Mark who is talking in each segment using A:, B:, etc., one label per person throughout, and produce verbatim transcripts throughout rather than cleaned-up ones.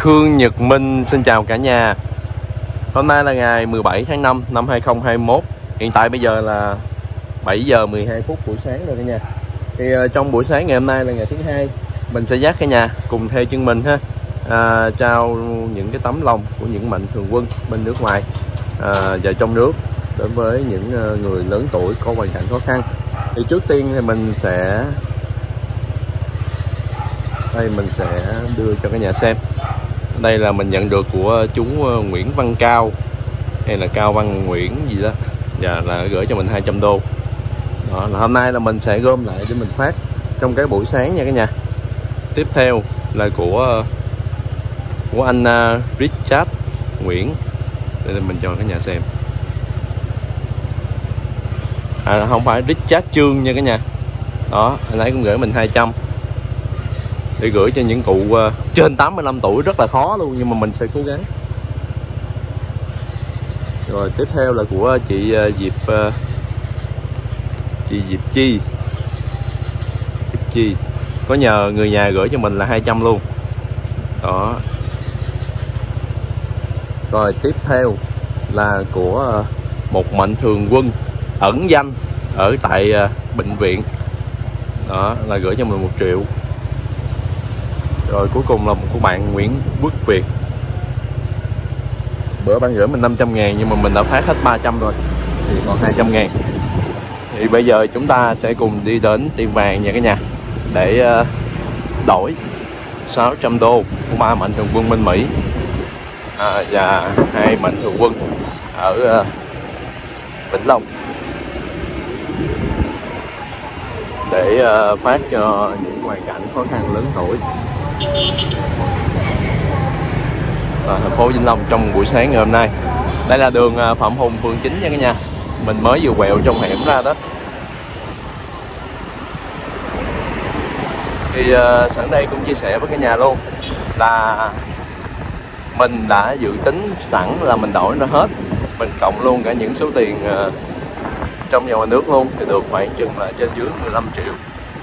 A: Khương Nhật Minh xin chào cả nhà. Hôm nay là ngày mười bảy tháng năm năm hai không hai mốt. Hiện tại bây giờ là bảy giờ mười hai phút buổi sáng rồi cả nhà. Thì uh, trong buổi sáng ngày hôm nay là ngày thứ hai, mình sẽ dắt cả nhà cùng theo chân mình ha, à, trao những cái tấm lòng của những mạnh thường quân bên nước ngoài à, và trong nước đến với những uh, người lớn tuổi có hoàn cảnh khó khăn. Thì trước tiên thì mình sẽ đây mình sẽ đưa cho cả nhà xem. Đây là mình nhận được của chú Nguyễn Văn Cao hay là Cao Văn Nguyễn gì đó, và là gửi cho mình hai trăm đô. Đó, là hôm nay là mình sẽ gom lại để mình phát trong cái buổi sáng nha cả nhà. Tiếp theo là của của anh uh, Richard Nguyễn. Đây là mình cho cả nhà xem. À, không phải Richard Trương nha cả nhà. Đó, anh ấy cũng gửi mình hai trăm để gửi cho những cụ uh, trên tám mươi lăm tuổi, rất là khó luôn, nhưng mà mình sẽ cố gắng. Rồi tiếp theo là của chị uh, Diệp uh, chị Diệp Chi Diệp Chi có nhờ người nhà gửi cho mình là hai trăm luôn. Đó. Rồi tiếp theo là của uh, một mạnh thường quân ẩn danh ở tại uh, bệnh viện. Đó, là gửi cho mình một triệu. Rồi cuối cùng là một của bạn Nguyễn Quốc Việt. Bữa bạn gửi mình năm trăm ngàn nhưng mà mình đã phát hết ba trăm rồi, thì còn hai trăm ngàn. Thì bây giờ chúng ta sẽ cùng đi đến tiệm vàng nha cả nhà, để uh, đổi sáu trăm đô của ba mạnh thường quân bên Mỹ à, và hai mạnh thường quân ở uh, Vĩnh Long, để uh, phát cho những hoàn cảnh khó khăn lớn tuổi ở thành phố Vĩnh Long trong buổi sáng ngày hôm nay. Đây là đường Phạm Hùng, phường chín nha cả nhà. Mình mới vừa quẹo trong hẻm ra đó. Thì uh, sẵn đây cũng chia sẻ với cả nhà luôn là mình đã dự tính sẵn là mình đổi nó hết, mình cộng luôn cả những số tiền uh, trong và ngoài nước luôn, thì được khoảng chừng là trên dưới mười lăm triệu,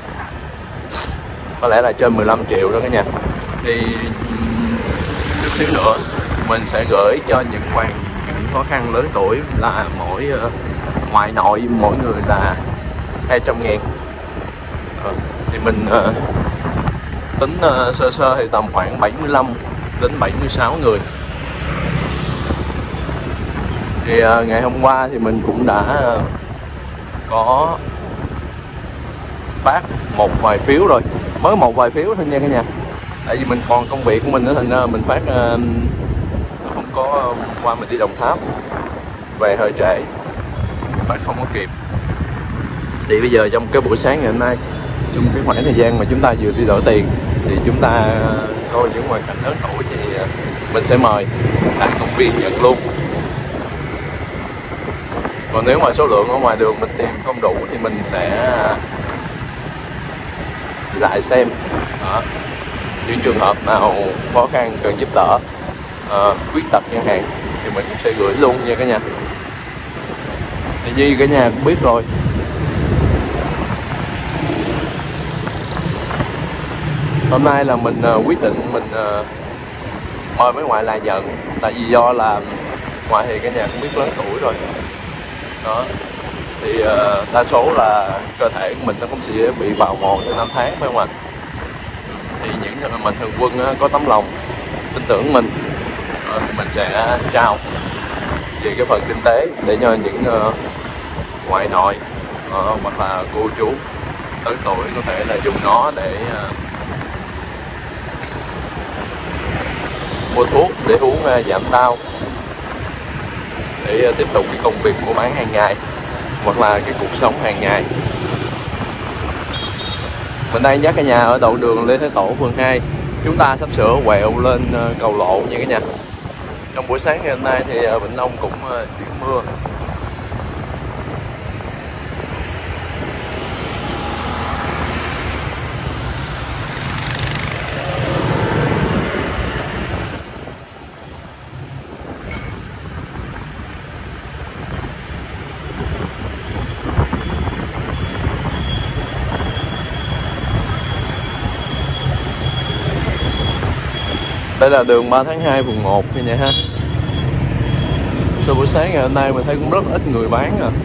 A: có lẽ là trên mười lăm triệu đó cả nhà. Thì chút xíu nữa mình sẽ gửi cho những hoàn cảnh khó khăn lớn tuổi là mỗi uh, ngoại nội mỗi người là hai trăm ngàn. uh, thì mình uh, tính uh, sơ sơ thì tầm khoảng bảy mươi lăm đến bảy mươi sáu người. Thì uh, ngày hôm qua thì mình cũng đã uh, có phát một vài phiếu rồi, mới một vài phiếu thôi nha cả nhà. Tại vì mình còn công việc của mình nữa, thành ra mình phát uh, không có, qua mình đi Đồng Tháp về hơi trễ, phát không có kịp. Thì bây giờ trong cái buổi sáng ngày hôm nay, trong cái khoảng thời gian mà chúng ta vừa đi đổi tiền, thì chúng ta coi những hoàn cảnh lớn tuổi, thì uh, mình sẽ mời đại công viên nhận luôn. Còn nếu mà số lượng ở ngoài đường mình tìm không đủ thì mình sẽ lại xem. Đó, những trường hợp nào khó khăn cần giúp đỡ, uh, khuyết tật chẳng hạn, thì mình cũng sẽ gửi luôn nha cả nhà. Thì như cả nhà cũng biết rồi, hôm nay là mình uh, quyết định mình uh, mời mấy ngoại lại nhận. Tại vì do là ngoại thì cả nhà cũng biết lớn tuổi rồi. Đó, thì uh, đa số là cơ thể của mình nó cũng sẽ bị bào mòn trong năm tháng, phải không ạ? Thì những người mạnh thường quân uh, có tấm lòng tin tưởng mình, uh, mình sẽ trao về cái phần kinh tế để cho những uh, ngoại nội uh, hoặc là cô chú tới tuổi có thể là dùng nó để uh, mua thuốc để uống uh, giảm đau, để uh, tiếp tục cái công việc mua bán hàng ngày hoặc là cái cuộc sống hàng ngày. Mình đang dắt cả nhà ở đầu đường Lê Thái Tổ, phường hai. Chúng ta sắp sửa quẹo lên uh, cầu Lộ nha cả nhà. Trong buổi sáng ngày hôm nay thì uh, Vĩnh Long cũng uh, chuyển mưa. Đây là đường ba tháng hai phường một nha ha. Sau buổi sáng ngày hôm nay mình thấy cũng rất ít người bán à.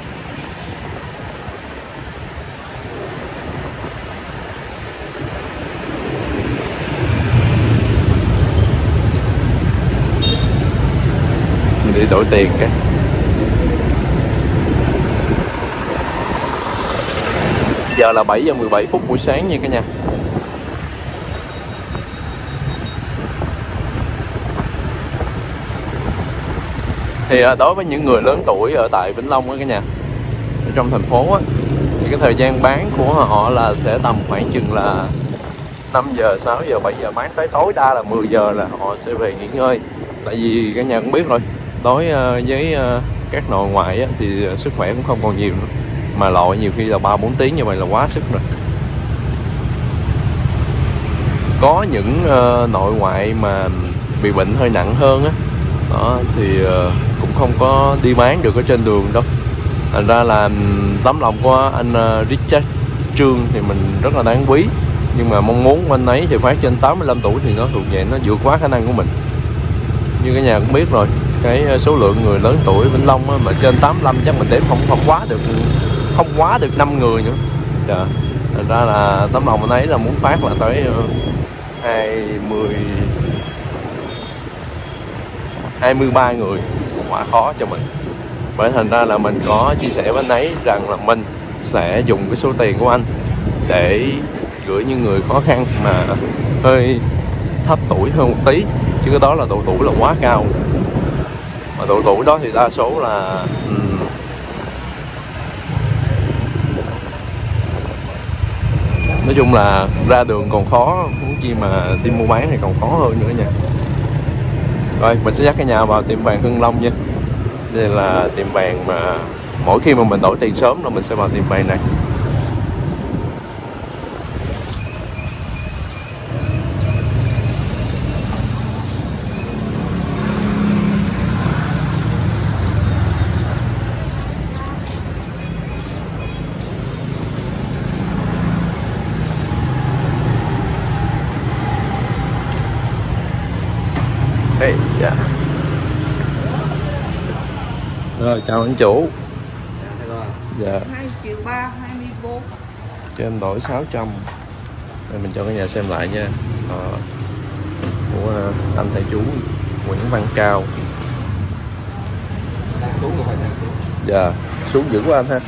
A: Mình đi đổi tiền cái. Giờ là bảy giờ mười bảy phút buổi sáng nha cả nhà. Thì đối với những người lớn tuổi ở tại Vĩnh Long á cả nhà, ở trong thành phố á, thì cái thời gian bán của họ là sẽ tầm khoảng chừng là năm giờ, sáu giờ, bảy giờ, bán tới tối đa là mười giờ là họ sẽ về nghỉ ngơi. Tại vì cả nhà cũng biết rồi, đối với các nội ngoại á, thì sức khỏe cũng không còn nhiều nữa. Mà lội nhiều khi là ba bốn tiếng như vậy là quá sức rồi. Có những uh, nội ngoại mà bị bệnh hơi nặng hơn á, đó thì uh, cũng không có đi bán được ở trên đường đâu. Thành ra là tấm lòng của anh uh, Richard Trương thì mình rất là đáng quý. Nhưng mà mong muốn của anh ấy thì phát trên tám mươi lăm tuổi thì nó thuộc về nó vượt quá khả năng của mình. Như cả nhà cũng biết rồi, cái số lượng người lớn tuổi Vĩnh Long á, mà trên tám mươi lăm chắc mình đếm không không quá được không quá được năm người nữa. Dạ. Thành ra là tấm lòng anh ấy là muốn phát là tới hai mươi hai mươi ba người, quá khó cho mình. Bởi thành ra là mình có chia sẻ với anh ấy rằng là mình sẽ dùng cái số tiền của anh để gửi những người khó khăn mà hơi thấp tuổi hơn một tí, chứ cái đó là độ tuổi là quá cao. Mà độ tuổi đó thì đa số là um, nói chung là ra đường còn khó, muốn chi mà đi mua bán thì còn khó hơn nữa nha. Rồi mình sẽ dắt cái nhà vào tiệm vàng Hưng Long nha. Đây là tiệm vàng mà mỗi khi mà mình đổi tiền sớm là mình sẽ vào tiệm vàng này. Hey, yeah. Rồi chào anh chủ. Dạ.
B: hai triệu ba, hai mươi bốn.
A: Cho em đổi sáu trăm. Rồi mình cho cả nhà xem lại nha. Ờ, của anh thầy chú Nguyễn Văn Cao.
C: Xuống rồi.
A: Dạ, xuống dữ của anh ha.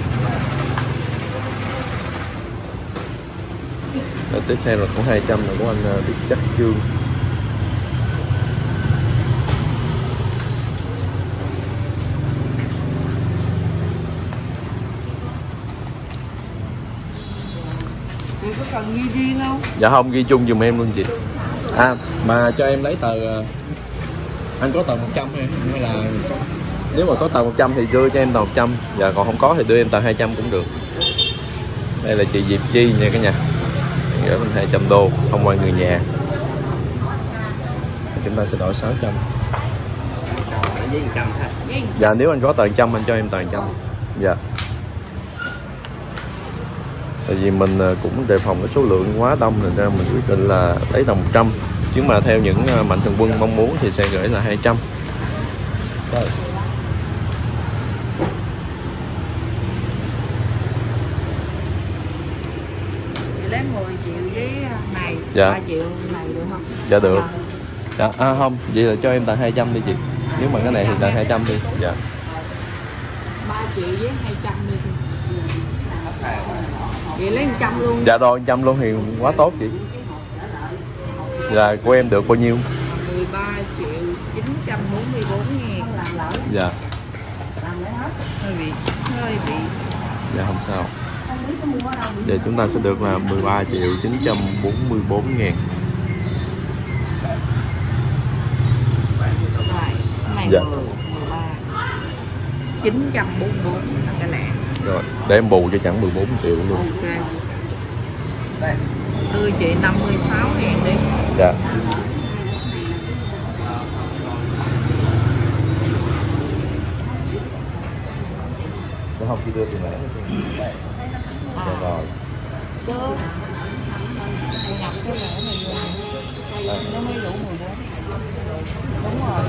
A: Rồi tiếp theo là cũng hai trăm là của anh Richard Trương.
B: Chị có cần ghi riêng không?
A: Dạ không, ghi chung giùm em luôn chị. À mà cho em lấy tờ, anh có tờ một trăm hay hay là nếu mà có tờ một trăm thì đưa cho em tờ một trăm. Dạ còn không có thì đưa em tờ hai trăm cũng được. Đây là chị Diệp Chi nha cả nhà, gửi mình hai trăm đô thông qua người nhà. Chúng ta sẽ đổi sáu trăm.
C: Với một trăm ha.
A: Dạ nếu anh có tờ một trăm anh cho em tờ một trăm. Dạ. Tại vì mình cũng đề phòng cái số lượng quá đông nên ra mình quyết định là lấy tầm một trăm. Chứ mà theo những mạnh thường quân mong muốn thì sẽ gửi là hai trăm. Rồi.
B: Chị lấy mười triệu với này,
A: dạ.
B: ba triệu này được không?
A: Dạ được. Dạ, à không, vậy là cho em tờ hai trăm đi chị. Nếu mà cái này thì tờ hai trăm đi. Dạ.
B: ba triệu với hai trăm đi. Chị lấy một trăm luôn.
A: Dạ rồi, một trăm luôn thì quá tốt chị. Dạ, của em được bao nhiêu?
B: mười ba triệu chín trăm bốn mươi bốn ngàn.
A: Dạ.
B: Hơi bị, hơi bị.
A: Dạ không sao. Giờ chúng ta sẽ được là mười ba triệu chín trăm bốn mươi bốn ngàn.
B: Rồi, này
A: dạ.
B: mười ba chín trăm bốn mươi bốn là cái lẻ.
A: Rồi, để em bù cho chẳng mười bốn triệu luôn.
B: Ok. Đưa chị năm mươi sáu ngàn đi.
A: Dạ. Sẽ không chỉ đưa tiền lẻ nữa.
B: À.
A: Dạ rồi.
B: Chứ nhập cái lẻ này rồi. Nó mới đủ mười bốn. Đúng rồi.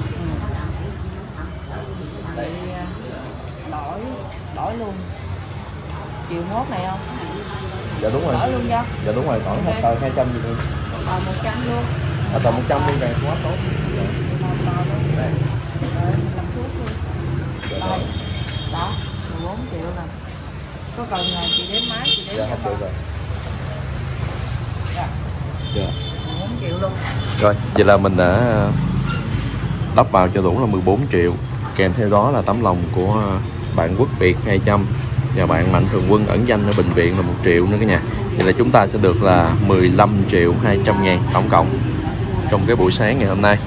B: Thì đổi đổi luôn chiều mốt này không?
A: Dạ đúng rồi.
B: Đổi luôn cho.
A: Dạ đúng rồi, khoảng một tờ hai trăm gì luôn.
B: Tờ một trăm luôn.
A: À, tờ một trăm đi về quá tốt.
B: Đây. Rồi mình làm suốt luôn. Đây. Đó, mười bốn triệu nè. Có cần là chị đếm máy chị đếm
A: Dạ
B: cho
A: không
B: con.
A: được rồi.
B: Dạ.
A: Dạ.
B: mười bốn triệu luôn.
A: Rồi, vậy là mình đã lắp vào cho đủ là mười bốn triệu. Kèm theo đó là tấm lòng của bạn Quốc Việt hai trăm và bạn Mạnh Thường Quân ẩn danh ở bệnh viện là một triệu nữa cả nhà. Vậy là chúng ta sẽ được là mười lăm triệu hai trăm ngàn tổng cộng trong cái buổi sáng ngày hôm nay.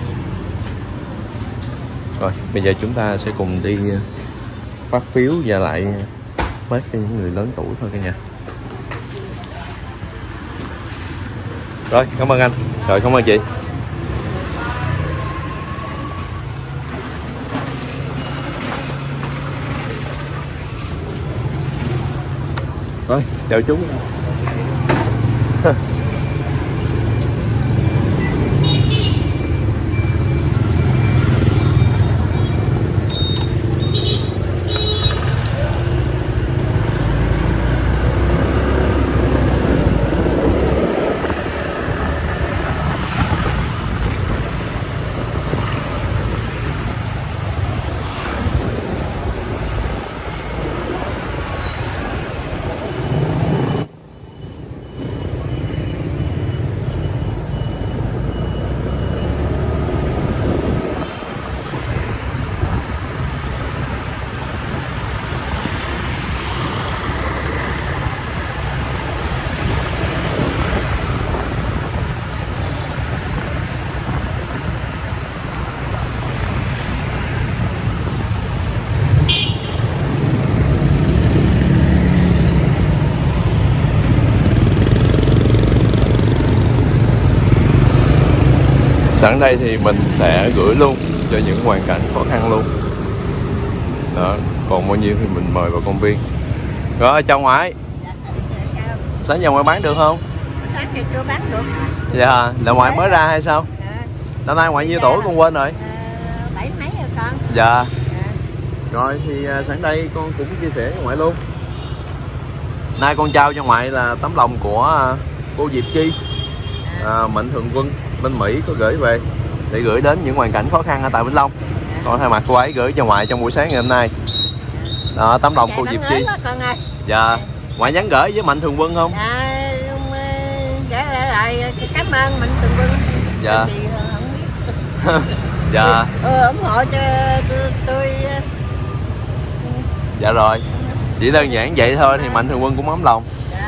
A: Rồi, bây giờ chúng ta sẽ cùng đi phát phiếu và lại phát cho những người lớn tuổi thôi cả nhà. Rồi, cảm ơn anh. Rồi, cảm ơn chị. Rồi, chào chú. Sẵn đây thì mình sẽ gửi luôn cho những hoàn cảnh khó khăn luôn. Đó, còn bao nhiêu thì mình mời vào công viên. Rồi, chào ngoại. Sáng giờ ngoại bán được không?
D: Sáng thì chưa bán được.
A: Dạ, là ngoại mới ra hay sao? Năm nay ngoại nhiêu tuổi con quên rồi?
D: Bảy mấy rồi con.
A: Dạ. Rồi thì sẵn đây con cũng chia sẻ với ngoại luôn. Nay con trao cho ngoại là tấm lòng của cô Diệp Chi, à, Mạnh Thường Quân bên Mỹ có gửi về để gửi đến những hoàn cảnh khó khăn ở tại Vĩnh Long. Con thay mặt cô ấy gửi cho ngoại trong buổi sáng ngày hôm nay. Đó, tấm lòng cô Diệp Chi.
D: Con ơi.
A: Dạ. Ngoại nhắn gửi với Mạnh Thường Quân không?
D: Dạ, gửi lại cảm ơn Mạnh Thường Quân.
A: Dạ. Dạ.
D: Ừ, ủng hộ cho tôi, tôi.
A: Dạ rồi. Chỉ đơn giản vậy thôi thì Mạnh Thường Quân cũng ấm lòng.
D: Dạ.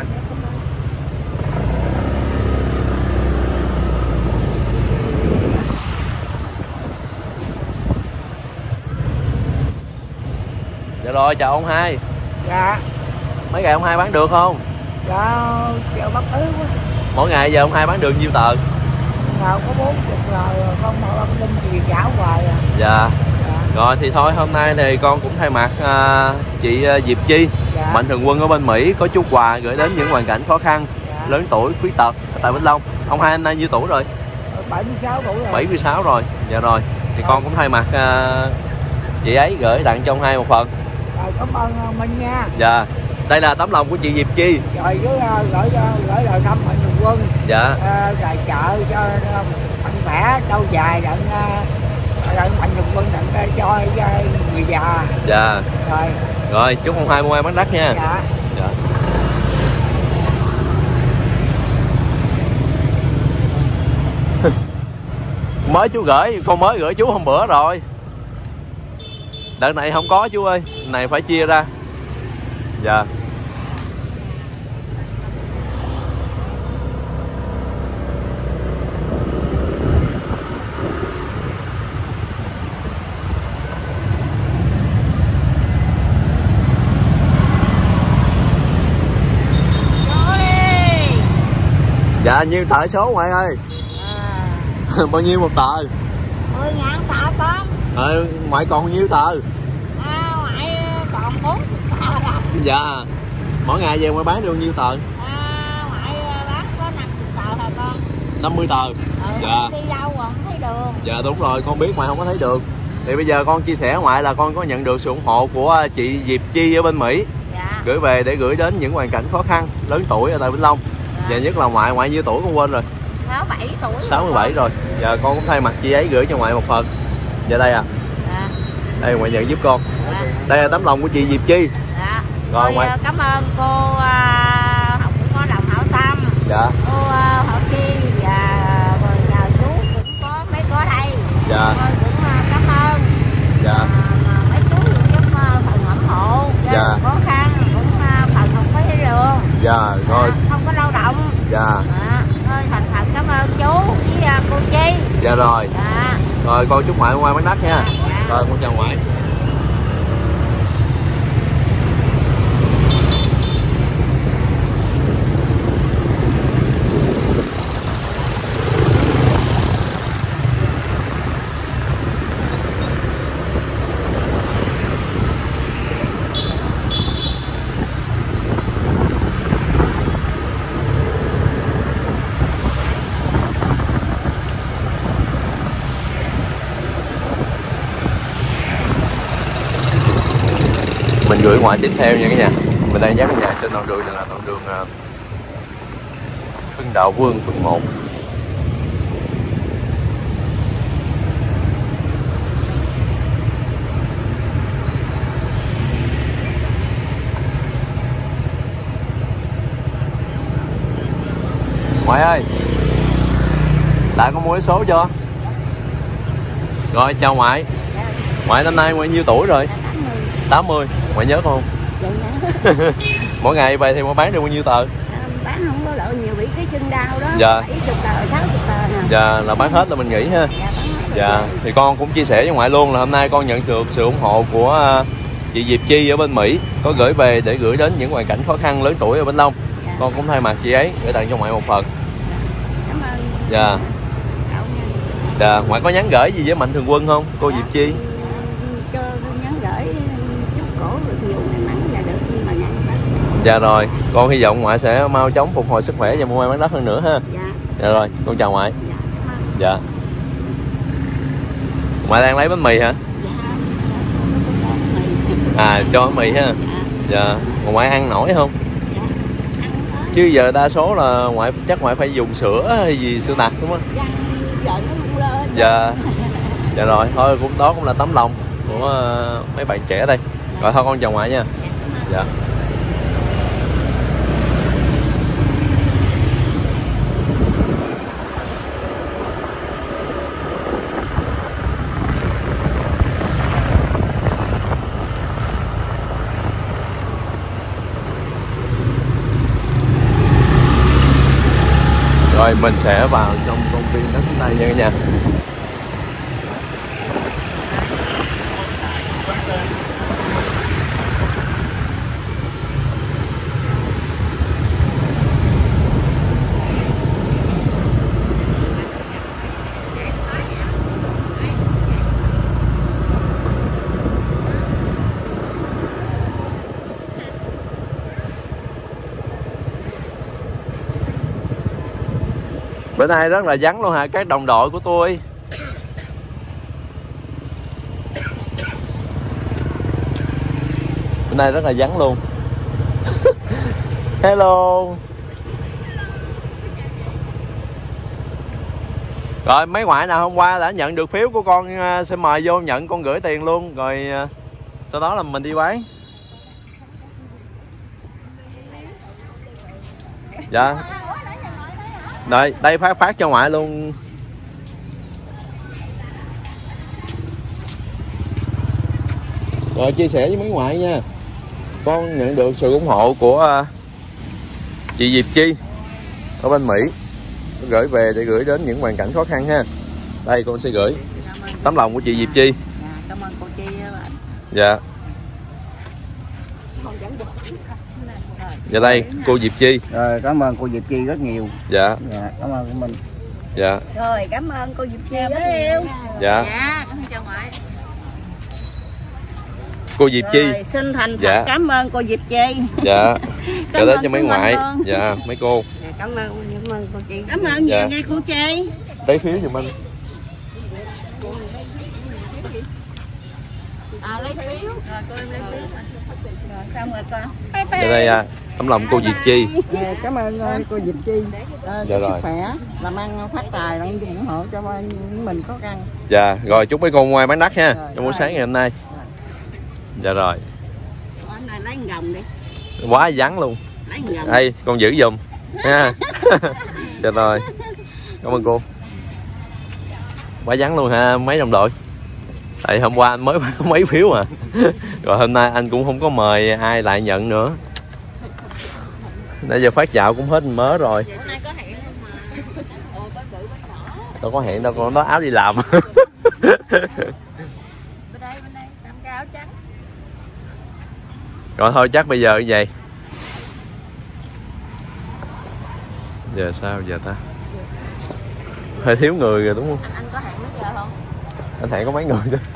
A: Dạ rồi, chào ông hai.
B: Dạ.
A: Mấy ngày ông hai bán được không?
B: Dạ, chợ bắt ứ quá.
A: Mỗi ngày giờ ông hai bán được nhiêu tờ?
B: Nào có bốn chục rồi, con mà ông Linh chị chảo hoài à.
A: Dạ.
B: Dạ.
A: Rồi thì thôi hôm nay thì con cũng thay mặt à, chị Diệp Chi,
B: Dạ.
A: Mạnh Thường Quân ở bên Mỹ có chút quà gửi đến những hoàn cảnh khó khăn,
B: Dạ.
A: lớn tuổi, khuyết tật ở tại Vĩnh Long. Ông hai hôm nay nhiêu tuổi rồi?
B: bảy mươi sáu tuổi rồi.
A: bảy mươi sáu rồi. Dạ rồi. Thì con cũng thay mặt à, chị ấy gửi tặng cho ông hai một phần.
B: Rồi, cảm ơn Minh nha.
A: Dạ. Đây là tấm lòng của chị Diệp Chi.
B: Rồi với gửi gửi lời thăm Mạnh Thường Quân.
A: Dạ.
B: À, rồi chợ cho mạnh khỏe lâu dài đặng đặng Mạnh Thường Quân đặng cho người già.
A: Dạ.
B: Rồi.
A: Rồi chúc ông hai mua may bán đắt nha.
B: Dạ.
A: Dạ. Mới chú gửi, con mới gửi chú hôm bữa rồi. Đợt này không có chú ơi, này phải chia ra. Dạ. Dạ nhiêu tờ số ngoại ơi? À. Bao nhiêu một tờ?
D: mười ngàn tờ con.
A: Ờ, ngoại còn nhiêu tờ?
D: À, ngoại còn bốn tờ rồi.
A: Dạ. Mỗi ngày về ngoại bán được nhiêu tờ?
D: À, ngoại bán có năm mươi tờ thôi con.
A: năm mươi tờ.
D: Ừ.
A: Dạ.
D: Đi đâu rồi không thấy đường.
A: Dạ đúng rồi, con biết ngoại không có thấy được. Thì bây giờ con chia sẻ ngoại là con có nhận được sự ủng hộ của chị Diệp Chi ở bên Mỹ.
D: Dạ.
A: Gửi về để gửi đến những hoàn cảnh khó khăn, lớn tuổi ở tại Vĩnh Long.
D: Dạ.
A: Và nhất là ngoại, ngoại nhiêu tuổi con quên rồi.
D: sáu mươi bảy tuổi.
A: sáu mươi bảy rồi. Giờ con cũng thay mặt chị ấy gửi cho ngoại một phần. Dạ đây à.
D: Dạ.
A: Đây ngoại nhận giúp con.
D: Dạ.
A: Đây là tấm lòng của chị Diệp Chi.
D: Dạ.
A: Rồi,
D: Rồi,
A: ngoại.
D: cảm ơn cô uh, Học cũng có đồng hảo tâm.
A: Dạ.
D: Cô uh, Hảo Chi và rồi nhờ chú cũng có mấy có đây.
A: Dạ.
D: Tôi cũng uh, cảm ơn.
A: Dạ.
D: Uh, mấy chú cũng giúp uh, phần ủng hộ.
A: Dạ.
D: Khó khăn cũng uh, phần không có thấy đường.
A: Dạ rồi.
D: Dạ, không có lao động.
A: Dạ.
D: Dạ. Thôi thành thật cảm ơn chú với uh, cô Chi.
A: Dạ rồi.
D: Dạ.
A: Rồi con chúc ngoại ngoan bán đắt nha.
D: Dạ.
A: Rồi con chào ngoại. Mình gửi ngoại tiếp theo nha cả nhà. Mình đang dắt cả nhà trên đoạn đường này là đoạn đường uh, Hưng Đạo Vương phường một. Ngoại ơi, lại có mua vé số chưa? Rồi chào ngoại. Ngoại năm nay ngoại nhiêu tuổi rồi? tám mươi. Ngoại nhớ con không? Mỗi ngày về thì mua bán được bao nhiêu tờ?
D: Bán không có lợi nhiều, bị cái chân đau đó.
A: Dạ.
D: bảy mươi tờ, sáu mươi tờ nè.
A: Dạ là bán hết là mình nghỉ ha.
D: Dạ, bán hết.
A: Dạ thì con cũng chia sẻ với ngoại luôn là hôm nay con nhận được sự ủng hộ của chị Diệp Chi ở bên Mỹ, có gửi về để gửi đến những hoàn cảnh khó khăn, lớn tuổi ở Vĩnh Long.
D: Dạ.
A: Con cũng thay mặt chị ấy gửi tặng cho ngoại một phần.
D: Cảm ơn.
A: Dạ. Dạ ngoại có nhắn gửi gì với Mạnh Thường Quân không cô Diệp Chi?
D: Cho nhắn gửi chút cổ được nhiều này nắng là được nhưng mà nhận đất.
A: Dạ rồi, con hy vọng ngoại sẽ mau chóng phục hồi sức khỏe và mua may bán đất hơn nữa ha.
D: Dạ.
A: Dạ rồi, con chào ngoại.
D: Dạ, cảm ơn.
A: Dạ. Ngoại đang lấy bánh mì hả?
D: Dạ.
A: À cho bánh mì ha.
D: Dạ.
A: Dạ. Còn ngoại ăn nổi không?
D: Dạ. Ăn đó.
A: Chứ giờ đa số là ngoại chắc ngoại phải dùng sữa hay gì sữa đặc đúng không?
D: Dạ, giờ nó không lên.
A: Dạ. Dạ rồi, thôi cũng đó cũng là tấm lòng của uh, mấy bạn trẻ đây. Rồi thôi con chào ngoại nha. Dạ. Rồi mình sẽ vào trong công viên đất Tây nha cả nhà. Bữa nay rất là vắng luôn hả các đồng đội của tôi. Bữa nay rất là vắng luôn. Hello. Rồi mấy ngoại nào hôm qua đã nhận được phiếu của con sẽ mời vô nhận, con gửi tiền luôn. Rồi sau đó là mình đi bán. Dạ. Đây, đây phát phát cho ngoại luôn. Rồi chia sẻ với mấy ngoại nha. Con nhận được sự ủng hộ của uh, chị Diệp Chi ở bên Mỹ, gửi về để gửi đến những hoàn cảnh khó khăn ha. Đây con sẽ gửi tấm lòng của chị Diệp Chi.
B: Dạ, cảm ơn cô Chi á bạn.
A: Dạ. Dạ đây cô Diệp Chi.
C: Rồi cảm ơn cô Diệp Chi rất nhiều.
A: Dạ.
C: Dạ cảm ơn của mình.
A: Dạ.
D: Rồi cảm ơn cô Diệp Chi rất
B: nhiều.
D: nhiều.
A: Dạ.
B: Dạ, cảm ơn chào ngoại.
A: Cô Diệp Chi.
B: Rồi, xin thành thật
A: Dạ.
B: cảm ơn cô Diệp Chi.
A: Dạ. Dạ đến cho mấy
B: cảm ơn
A: ngoại.
B: luôn.
A: Dạ mấy cô.
D: Dạ, cảm ơn cảm ơn cô Chi.
B: Cảm ơn
A: Dạ.
B: nhiều nha cô Chi.
A: lấy phiếu giùm anh.
B: À lấy phiếu. Rồi cô em lấy phiếu. Rồi xong rồi con.
A: Đây đây à, tấm lòng cô Diệp Chi.
B: Dạ, cảm ơn cô Diệp Chi. À,
A: dạ
B: sức
A: rồi.
B: khỏe, làm ăn phát tài, đang ủng hộ cho mình khó khăn.
A: Dạ, rồi chúc mấy con ngoài bán đắt ha,
B: Rồi,
A: trong buổi
B: rồi.
A: sáng ngày hôm nay. Dạ rồi.
D: Anh này lấy gồng đi.
A: Quá vắng luôn.
D: Lấy gồng.
A: Đây, con giữ giùm ha. Dạ rồi. Cảm ơn cô. Quá vắng luôn ha mấy đồng đội. Tại hôm qua anh mới có mấy phiếu à. Rồi hôm nay anh cũng không có mời ai lại nhận nữa. Nãy giờ phát dạo cũng hết mớ rồi.
D: Hôm nay có hẹn không mà. Ồ, có sự bắt nhỏ.
A: Đâu có hẹn đâu, con nó áo đi làm.
D: Bên đây, bên đây, làm cái áo trắng.
A: Rồi thôi chắc bây giờ như vậy. Giờ sao giờ ta? Hơi thiếu người rồi đúng không?
D: Anh, anh có hẹn mấy giờ không?
A: Anh hẹn có mấy người thôi.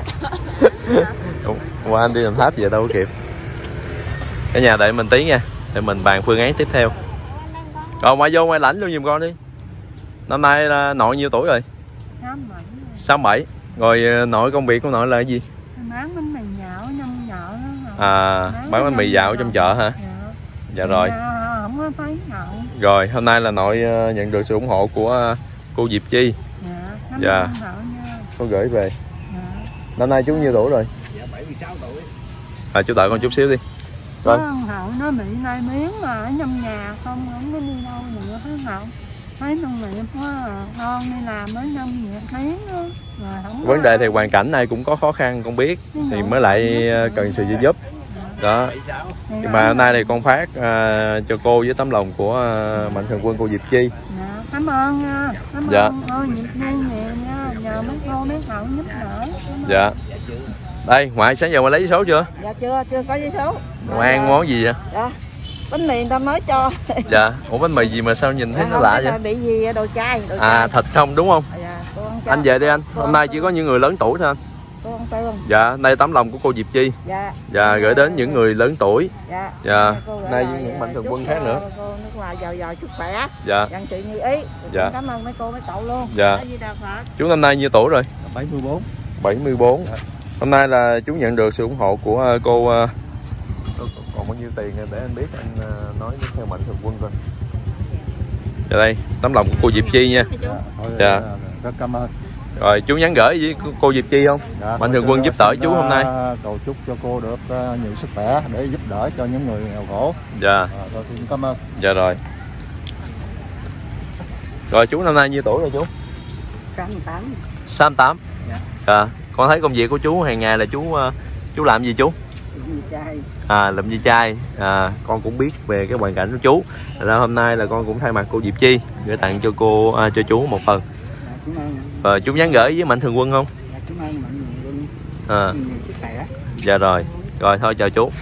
A: Qua anh đi làm tháp về đâu có kịp. Cả nhà đợi mình tí nha, để mình bàn phương án tiếp theo. Rồi ngoài vô ngoài lãnh luôn giùm con đi. Năm nay là nội nhiêu tuổi rồi? sáu bảy. Rồi nội công việc của nội là cái gì?
B: Bán bánh mì nhạo, nhâm nhạo đó.
A: À, bán bánh mì dạo trong chợ hả?
B: Dạ.
A: Dạ rồi.
B: Không có thấy nhậu.
A: Rồi hôm nay là nội nhận được sự ủng hộ của cô Diệp Chi.
B: Dạ.
A: Dạ. Con gửi về.
B: Dạ.
A: Năm nay chú nhiêu tuổi rồi?
C: Dạ bảy mươi sáu tuổi.
A: À chú đợi con chút xíu đi.
B: Có
A: Rồi.
B: ông Hậu nó bị nay miếng mà ở trong nhà không, không có đi đâu nữa thấy Hậu. Thấy nông nghiệp quá à, con đi làm ở nông nghiệp miếng đó. Rồi không
A: Vấn đề thì
B: ai.
A: hoàn cảnh này cũng có khó khăn con biết, thì mới lại cần sự giúp đó. Nhưng mà hôm nay thì con phát uh, cho cô với tấm lòng của uh, Mạnh Thường Quân cô Diệp Chi.
B: Dạ, cảm ơn nha. Cảm
A: Dạ.
B: ơn ôi Diệp Chi nhiều nha. Nhờ mấy cô mấy cậu giúp đỡ.
A: Dạ. Đây, ngoại sáng giờ ngoại lấy số chưa?
B: Dạ chưa, chưa có giấy số.
A: Ngoại ăn món gì vậy?
B: Dạ. Bánh mì người ta mới cho.
A: Dạ. Ủa bánh mì gì mà sao nhìn thấy
B: Dạ,
A: nó
B: không
A: lạ
B: biết là
A: vậy?
B: bị gì đồ chai, đồ
A: À
B: chai.
A: thịt không đúng không?
B: Dạ, cô ăn cho.
A: Anh về đi anh.
B: Cô
A: Hôm
B: ăn
A: nay
B: tương.
A: chỉ có những người lớn tuổi thôi anh.
B: Cô ăn tương.
A: Dạ, đây tấm lòng của cô Diệp Chi.
B: Dạ.
A: Dạ, gửi đến những người lớn tuổi.
B: Dạ.
A: Dạ.
B: Cô gửi
A: Nay
B: lời,
A: với những Mạnh Thường
B: chúc
A: Quân khác
B: cô-
A: nữa.
B: Cô nước ngoài giàu giàu sức khỏe.
A: Dạ.
B: Dặn sự như ý.
A: Dạ.
B: Cảm ơn mấy cô mấy cậu luôn.
A: Dạ.
B: Ở Di Đà Phật.
A: Chú năm nay nhiêu tuổi rồi?
C: bảy mươi bốn.
A: bảy mươi bốn.
C: Dạ.
A: Hôm nay là chú nhận được sự ủng hộ của uh, cô uh, còn bao nhiêu tiền để anh biết anh uh, nói với theo Mạnh Thường Quân coi. Dạ đây, tấm lòng của cô Diệp Chi nha.
C: Dạ. Thôi,
A: Dạ.
C: rất cảm ơn.
A: Rồi chú nhắn gửi với cô Diệp Chi không?
C: Dạ,
A: Mạnh Thường Quân giúp đỡ chú hôm nay.
C: Cầu chúc cho cô được uh, nhiều sức khỏe để giúp đỡ cho những người nghèo khổ.
A: Dạ.
C: À, tôi xin cảm ơn.
A: Dạ rồi. Rồi chú năm nay nhiêu tuổi rồi chú?
B: sáu mươi tám.
A: sáu mươi tám.
C: Dạ.
A: Dạ. Con thấy công việc của chú hàng ngày là chú uh, chú làm gì chú?
B: Di chai.
A: À, làm di chai. À, con cũng biết về cái hoàn cảnh của chú. Thật ra hôm nay là con cũng thay mặt cô Diệp Chi gửi tặng cho cô à, cho chú một phần.
B: Dạ, cảm ơn.
A: Và chú nhắn gửi với Mạnh Thường Quân không?
B: Dạ, cảm ơn mọi người luôn.
A: À,
B: Nhiều sức khỏe.
A: dạ rồi. Rồi thôi chào chú.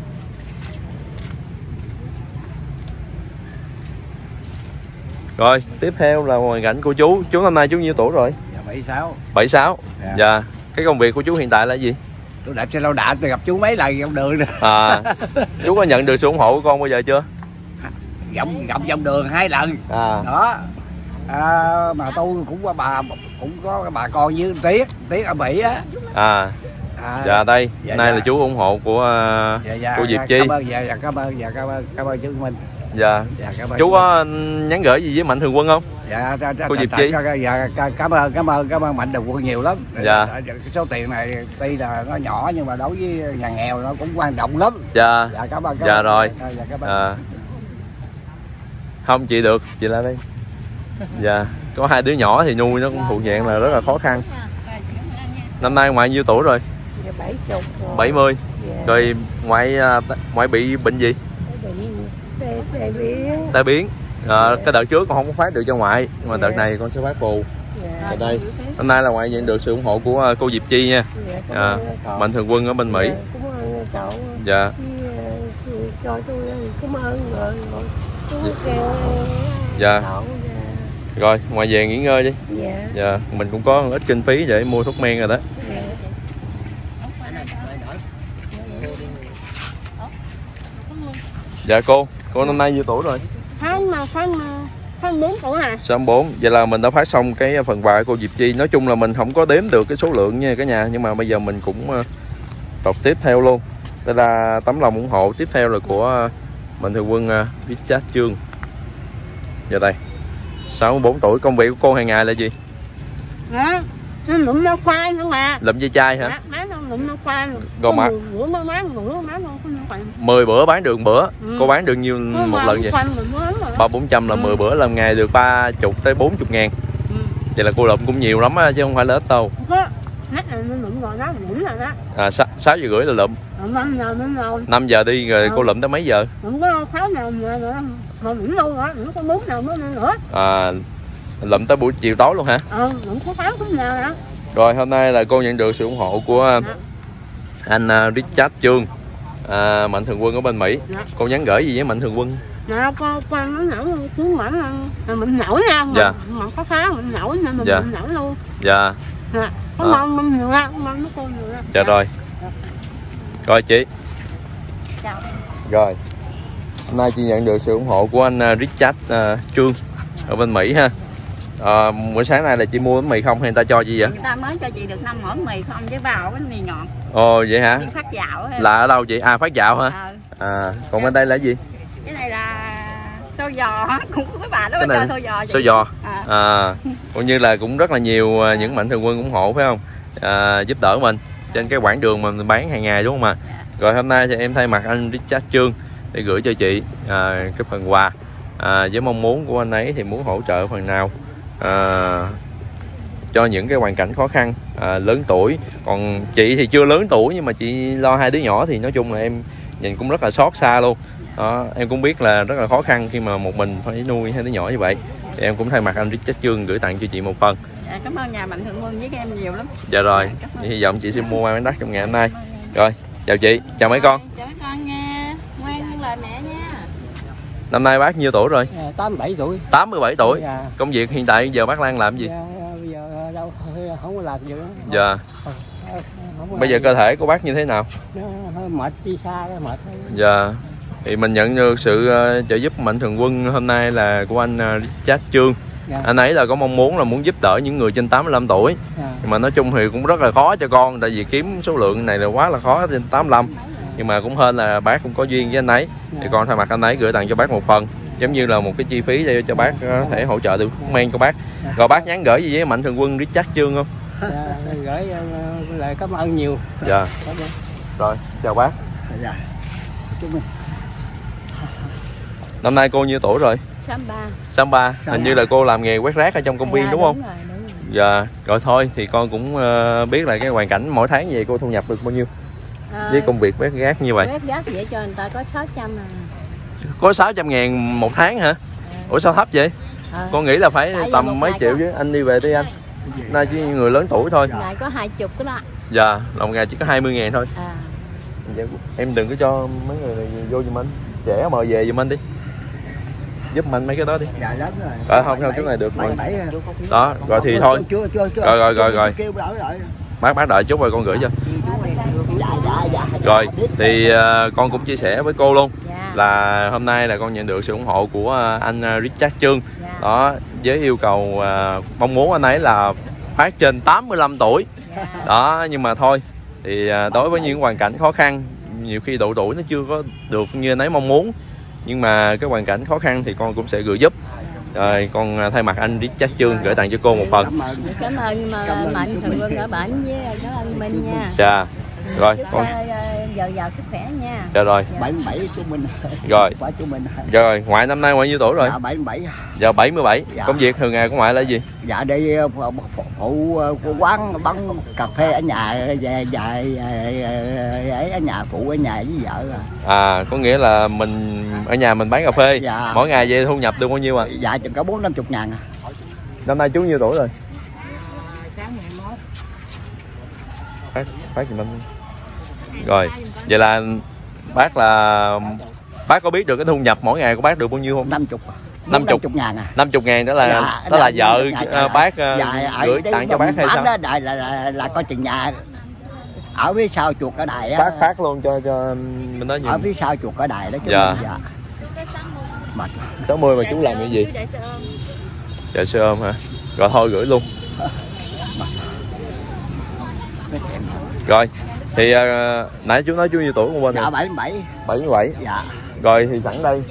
A: Rồi, tiếp theo là hoàn cảnh của chú. Chú năm nay chú nhiêu tuổi rồi?
C: Dạ bảy mươi sáu.
A: bảy mươi sáu.
C: Dạ.
A: Dạ. Cái công việc của chú hiện tại là gì?
C: Tôi đạp xe lao đạn, tôi gặp chú mấy lần dòng đường rồi.
A: À, chú có nhận được sự ủng hộ của con bao giờ chưa?
C: Dòng gặp dòng đường hai lần.
A: À,
C: Đó. À, mà tôi cũng có bà cũng có bà con với Tiết, Tiết ở Mỹ á.
A: à,
C: À,
A: dạ đây,
C: dạ,
A: nay
C: dạ.
A: là chú ủng hộ của à,
C: dạ, dạ,
A: cô Diệp
C: dạ,
A: Chi.
C: Cảm ơn, dạ, dạ, cảm ơn, dạ, cảm ơn, cảm ơn chú Minh.
A: Dạ.
C: Dạ, cảm ơn.
A: Chú có nhắn gửi gì với Mạnh Thường Quân không?
C: Dạ, dạ, dạ,
A: cô Diệp
C: dạ,
A: Chi.
C: dạ, dạ, dạ, cảm ơn, cảm ơn, cảm ơn Mạnh Thường Quân nhiều lắm.
A: Dạ.
C: Cái số tiền này tuy là nó nhỏ nhưng mà đối với nhà nghèo nó cũng quan trọng lắm.
A: Dạ.
C: Dạ, cảm ơn. Cảm
A: Dạ
C: ơn.
A: rồi.
C: Dạ, dạ, cảm ơn.
A: À. Không chị được, chị lại đây. Dạ, có hai đứa nhỏ thì nuôi nó cũng thuộc dạng là rất là khó khăn. Năm nay ngoại nhiêu tuổi rồi?
B: Dạ, bảy chục rồi.
A: bảy mươi.
B: Dạ.
A: Rồi ngoại à, ngoại bị bệnh gì?
B: Tê tê biến.
A: Tai biến. À, cái đợt trước con không có phát được cho ngoại, nhưng mà đợt
B: Dạ.
A: này con sẽ phát bù.
B: Dạ.
A: Ở đây. Hôm nay là ngoại nhận được sự ủng hộ của à, cô Diệp Chi nha.
B: Dạ, cảm
A: À,
B: ơn cậu.
A: Mạnh Thường Quân ở bên Mỹ.
B: Dạ, cảm ơn cậu.
A: Dạ.
B: Với, ờ, cho tôi cảm ơn rồi. rồi. Chú kêu
A: Dạ.
B: cậu. Dạ.
A: Rồi, ngoài về nghỉ ngơi đi.
B: Dạ.
A: Dạ, mình cũng có một ít kinh phí để mua thuốc men rồi đó.
B: Dạ.
A: Dạ cô, cô năm nay nhiêu tuổi rồi?
B: Tháng mà tháng mà sáu mươi bốn tuổi nè.
A: sáu mươi bốn. Vậy là mình đã phát xong cái phần quà cô Diệp Chi. Nói chung là mình không có đếm được cái số lượng nha cả nhà, nhưng mà bây giờ mình cũng đọc tiếp theo luôn. Đây là tấm lòng ủng hộ tiếp theo là của Mạnh Thường Quân Richard Trương. Giờ đây sáu mươi bốn tuổi. Công việc của cô hàng ngày là gì?
B: Đó, nó lụm rau khoai nữa mà.
A: Lụm dây chai hả?
B: Má nó lụm rau khoai.
A: Còn má
B: bữa má bán bữa má nó
A: mười bữa bán được bữa.
B: Ừ.
A: Cô bán được nhiêu
B: Có
A: một lần vậy? Ba bốn trăm là
B: ừ.
A: mười bữa, làm ngày được ba chục tới bốn chục ngàn.
B: Ừ.
A: Vậy là cô lụm cũng nhiều lắm á, chứ không phải là ít đâu.
B: Có. Nát là nó lụm rồi đó, lụm rồi đó.
A: À, sáu giờ rưỡi là lụm.
B: năm giờ đến rồi.
A: năm giờ đi rồi. Ừ. Cô lụm tới mấy giờ?
B: Lụm có sáu giờ rồi mà lụm luôn rồi, lụm có bốn giờ mới nữa.
A: À, lụm tới buổi chiều tối luôn hả?
B: Ừ, lụm có tám cũng giờ đó.
A: Rồi hôm nay là cô nhận được sự ủng hộ của dạ. anh Richard Trương, à, Mạnh Thường Quân ở bên Mỹ. Dạ. Cô nhắn gửi gì với Mạnh Thường Quân?
B: Dạ, con con nó nổi xuống Mạnh là mình nổi nha, mà, dạ. mà có phá mình nổi nên mình, dạ. mình nổi luôn. Dạ. Dạ. Có mong mong nhiều ra, mong nó con nhiều ra.
A: Dạ rồi. Dạ. Rồi chị.
B: Chào.
A: Rồi. Hôm nay chị nhận được sự ủng hộ của anh Richard uh, Trương ở bên Mỹ ha. À, buổi sáng nay là chị mua bánh mì không hay người ta cho chị vậy?
D: Người ta mới cho chị được năm món mì không với bao bánh mì ngọt.
A: Ồ vậy hả?
D: Phát gạo hay
A: là ở đâu chị? À Phát Gạo hả?
D: Ờ.
A: À còn bên đây là gì?
D: Cái này là xôi giò, cũng có mấy bà đó cho xôi giò.
A: Xôi giò. À. à cũng như là cũng rất là nhiều những Mạnh Thường Quân ủng hộ phải không? À, giúp đỡ mình trên cái quãng đường mà mình bán hàng ngày đúng không ạ? Dạ. Rồi hôm nay thì em thay mặt anh Richard Trương để gửi cho chị à, cái phần quà à, với mong muốn của anh ấy thì muốn hỗ trợ phần nào à, cho những cái hoàn cảnh khó khăn à, lớn tuổi. Còn chị thì chưa lớn tuổi nhưng mà chị lo hai đứa nhỏ thì nói chung là em nhìn cũng rất là xót xa luôn đó. Em cũng biết là rất là khó khăn khi mà một mình phải nuôi hai đứa nhỏ như vậy, thì em cũng thay mặt anh Richard Trương gửi tặng cho chị một phần.
D: Dạ, cảm ơn nhà Mạnh Thường Quân với các em nhiều lắm.
A: Dạ rồi, dạ, hy vọng chị sẽ mua may mắn đắt trong ngày hôm nay. Rồi chào chị, chào mấy con.
D: Chào mấy con nha, ngoan như lời mẹ nha.
A: Năm nay bác nhiêu tuổi rồi?
C: À, tám mươi bảy tuổi.
A: tám mươi bảy tuổi.
C: Dạ.
A: Công việc hiện tại giờ bác đang làm gì?
C: Dạ, bây giờ đâu không có làm gì nữa.
A: Dạ.
C: Không
A: bây giờ cơ thể của bác như thế nào?
C: Nó hơi mệt, đi xa đó, mệt.
A: Dạ. Thì mình nhận được sự trợ giúp Mạnh Thường Quân hôm nay là của anh Richard Trương. Dạ. Anh ấy là có mong muốn là muốn giúp đỡ những người trên tám mươi lăm tuổi. Dạ. Nhưng mà nói chung thì cũng rất là khó cho con, tại vì kiếm số lượng này là quá là khó trên tám mươi lăm. Nhưng mà cũng hên là bác cũng có duyên với anh ấy. Thì con thay mặt anh ấy gửi tặng cho bác một phần, giống như là một cái chi phí để cho bác có thể hỗ trợ được men cho bác. Rồi bác nhắn gửi gì với Mạnh Thường Quân Richard Trương không?
C: Dạ, gửi lời cảm ơn nhiều.
A: Dạ. Rồi chào bác.
C: Dạ.
A: Năm nay cô nhiêu tuổi rồi?
D: sáu mươi ba.
A: sáu mươi ba. Hình như là cô làm nghề quét rác ở trong công viên, dạ, đúng không? Đúng rồi, đúng rồi. Dạ. Rồi thôi thì con cũng biết là cái hoàn cảnh mỗi tháng vậy cô thu nhập được bao nhiêu? À, với công việc quét rác như vậy?
D: Quét rác vậy cho người ta có sáu trăm à.
A: Có sáu trăm ngàn một tháng hả? À. Ủa sao thấp vậy? À. Con nghĩ là phải tại tầm mấy triệu chứ. Anh đi về đi anh. Nay chỉ người lớn tuổi thôi.
D: Ngày có hai chục cái đó.
A: Dạ, lòng ngày chỉ có hai mươi ngàn thôi.
D: À.
A: Em đừng có cho mấy người này vô giùm anh. Trẻ mời về giùm anh đi. Giúp anh mấy cái đó đi.
C: Dạ lớn rồi.
A: Ờ không, không cái này được rồi. Đó, rồi thì thôi. Rồi rồi rồi rồi. Bác bác đợi chút rồi con gửi cho. Rồi thì uh, con cũng chia sẻ với cô luôn là hôm nay là con nhận được sự ủng hộ của anh Richard Trương đó, với yêu cầu uh, mong muốn anh ấy là phát trên tám mươi lăm tuổi đó. Nhưng mà thôi thì uh, đối với những hoàn cảnh khó khăn, nhiều khi độ tuổi nó chưa có được như anh ấy mong muốn, nhưng mà cái hoàn cảnh khó khăn thì con cũng sẽ gửi giúp. Rồi con thay mặt anh Richard Trương gửi tặng cho cô một phần.
D: Cảm ơn Mạnh Thường Quân ở bển với anh Minh nha.
A: Dạ. Rồi
D: chúc
A: con
D: giàu giàu sức khỏe nha.
A: Dạ rồi.
C: bảy mươi bảy chú Minh.
A: Rồi.
C: Chú Minh.
A: Rồi, ngoại năm nay ngoại nhiêu tuổi rồi?
C: Dạ bảy mươi bảy.
A: Dạ bảy mươi bảy. Dạ. Công việc thường ngày của ngoại là gì?
C: Dạ đi phụ quán bán cà phê ở nhà, về về ở nhà, phụ ở nhà với vợ.
A: À, có nghĩa là mình ở nhà mình bán cà phê.
C: Dạ.
A: Mỗi ngày về thu nhập được bao nhiêu à?
C: Dạ chừng có bốn năm chục ngàn à.
A: Năm nay chú nhiêu tuổi rồi? Phát, phát gì mình. Rồi, vậy là bác là bác có biết được cái thu nhập mỗi ngày của bác được bao nhiêu không?
C: năm mươi.
A: năm mươi
C: ngàn à.
A: năm mươi ngàn đó là dạ, đó là vợ dạ, dạ, bác
C: dạ,
A: gửi tặng cho bác hay sao?
C: Đó là, là, là, là coi chừng nhà ở phía sau chuột ở đài á.
A: Bác phát luôn cho cho mình nói nhiều.
C: Ở phía sau chuột ở đài đó chứ.
A: Dạ.
C: Dạ. Mệt.
A: sáu mươi mà chú làm cái gì?
D: Chạy xe ôm.
A: Chạy xe ôm hả? Rồi thôi gửi luôn. Rồi thì uh, nãy chú nói chú nhiêu tuổi con bên?
C: Dạ bảy mươi bảy.
A: bảy mươi bảy.
C: Dạ.
A: Rồi thì sẵn đây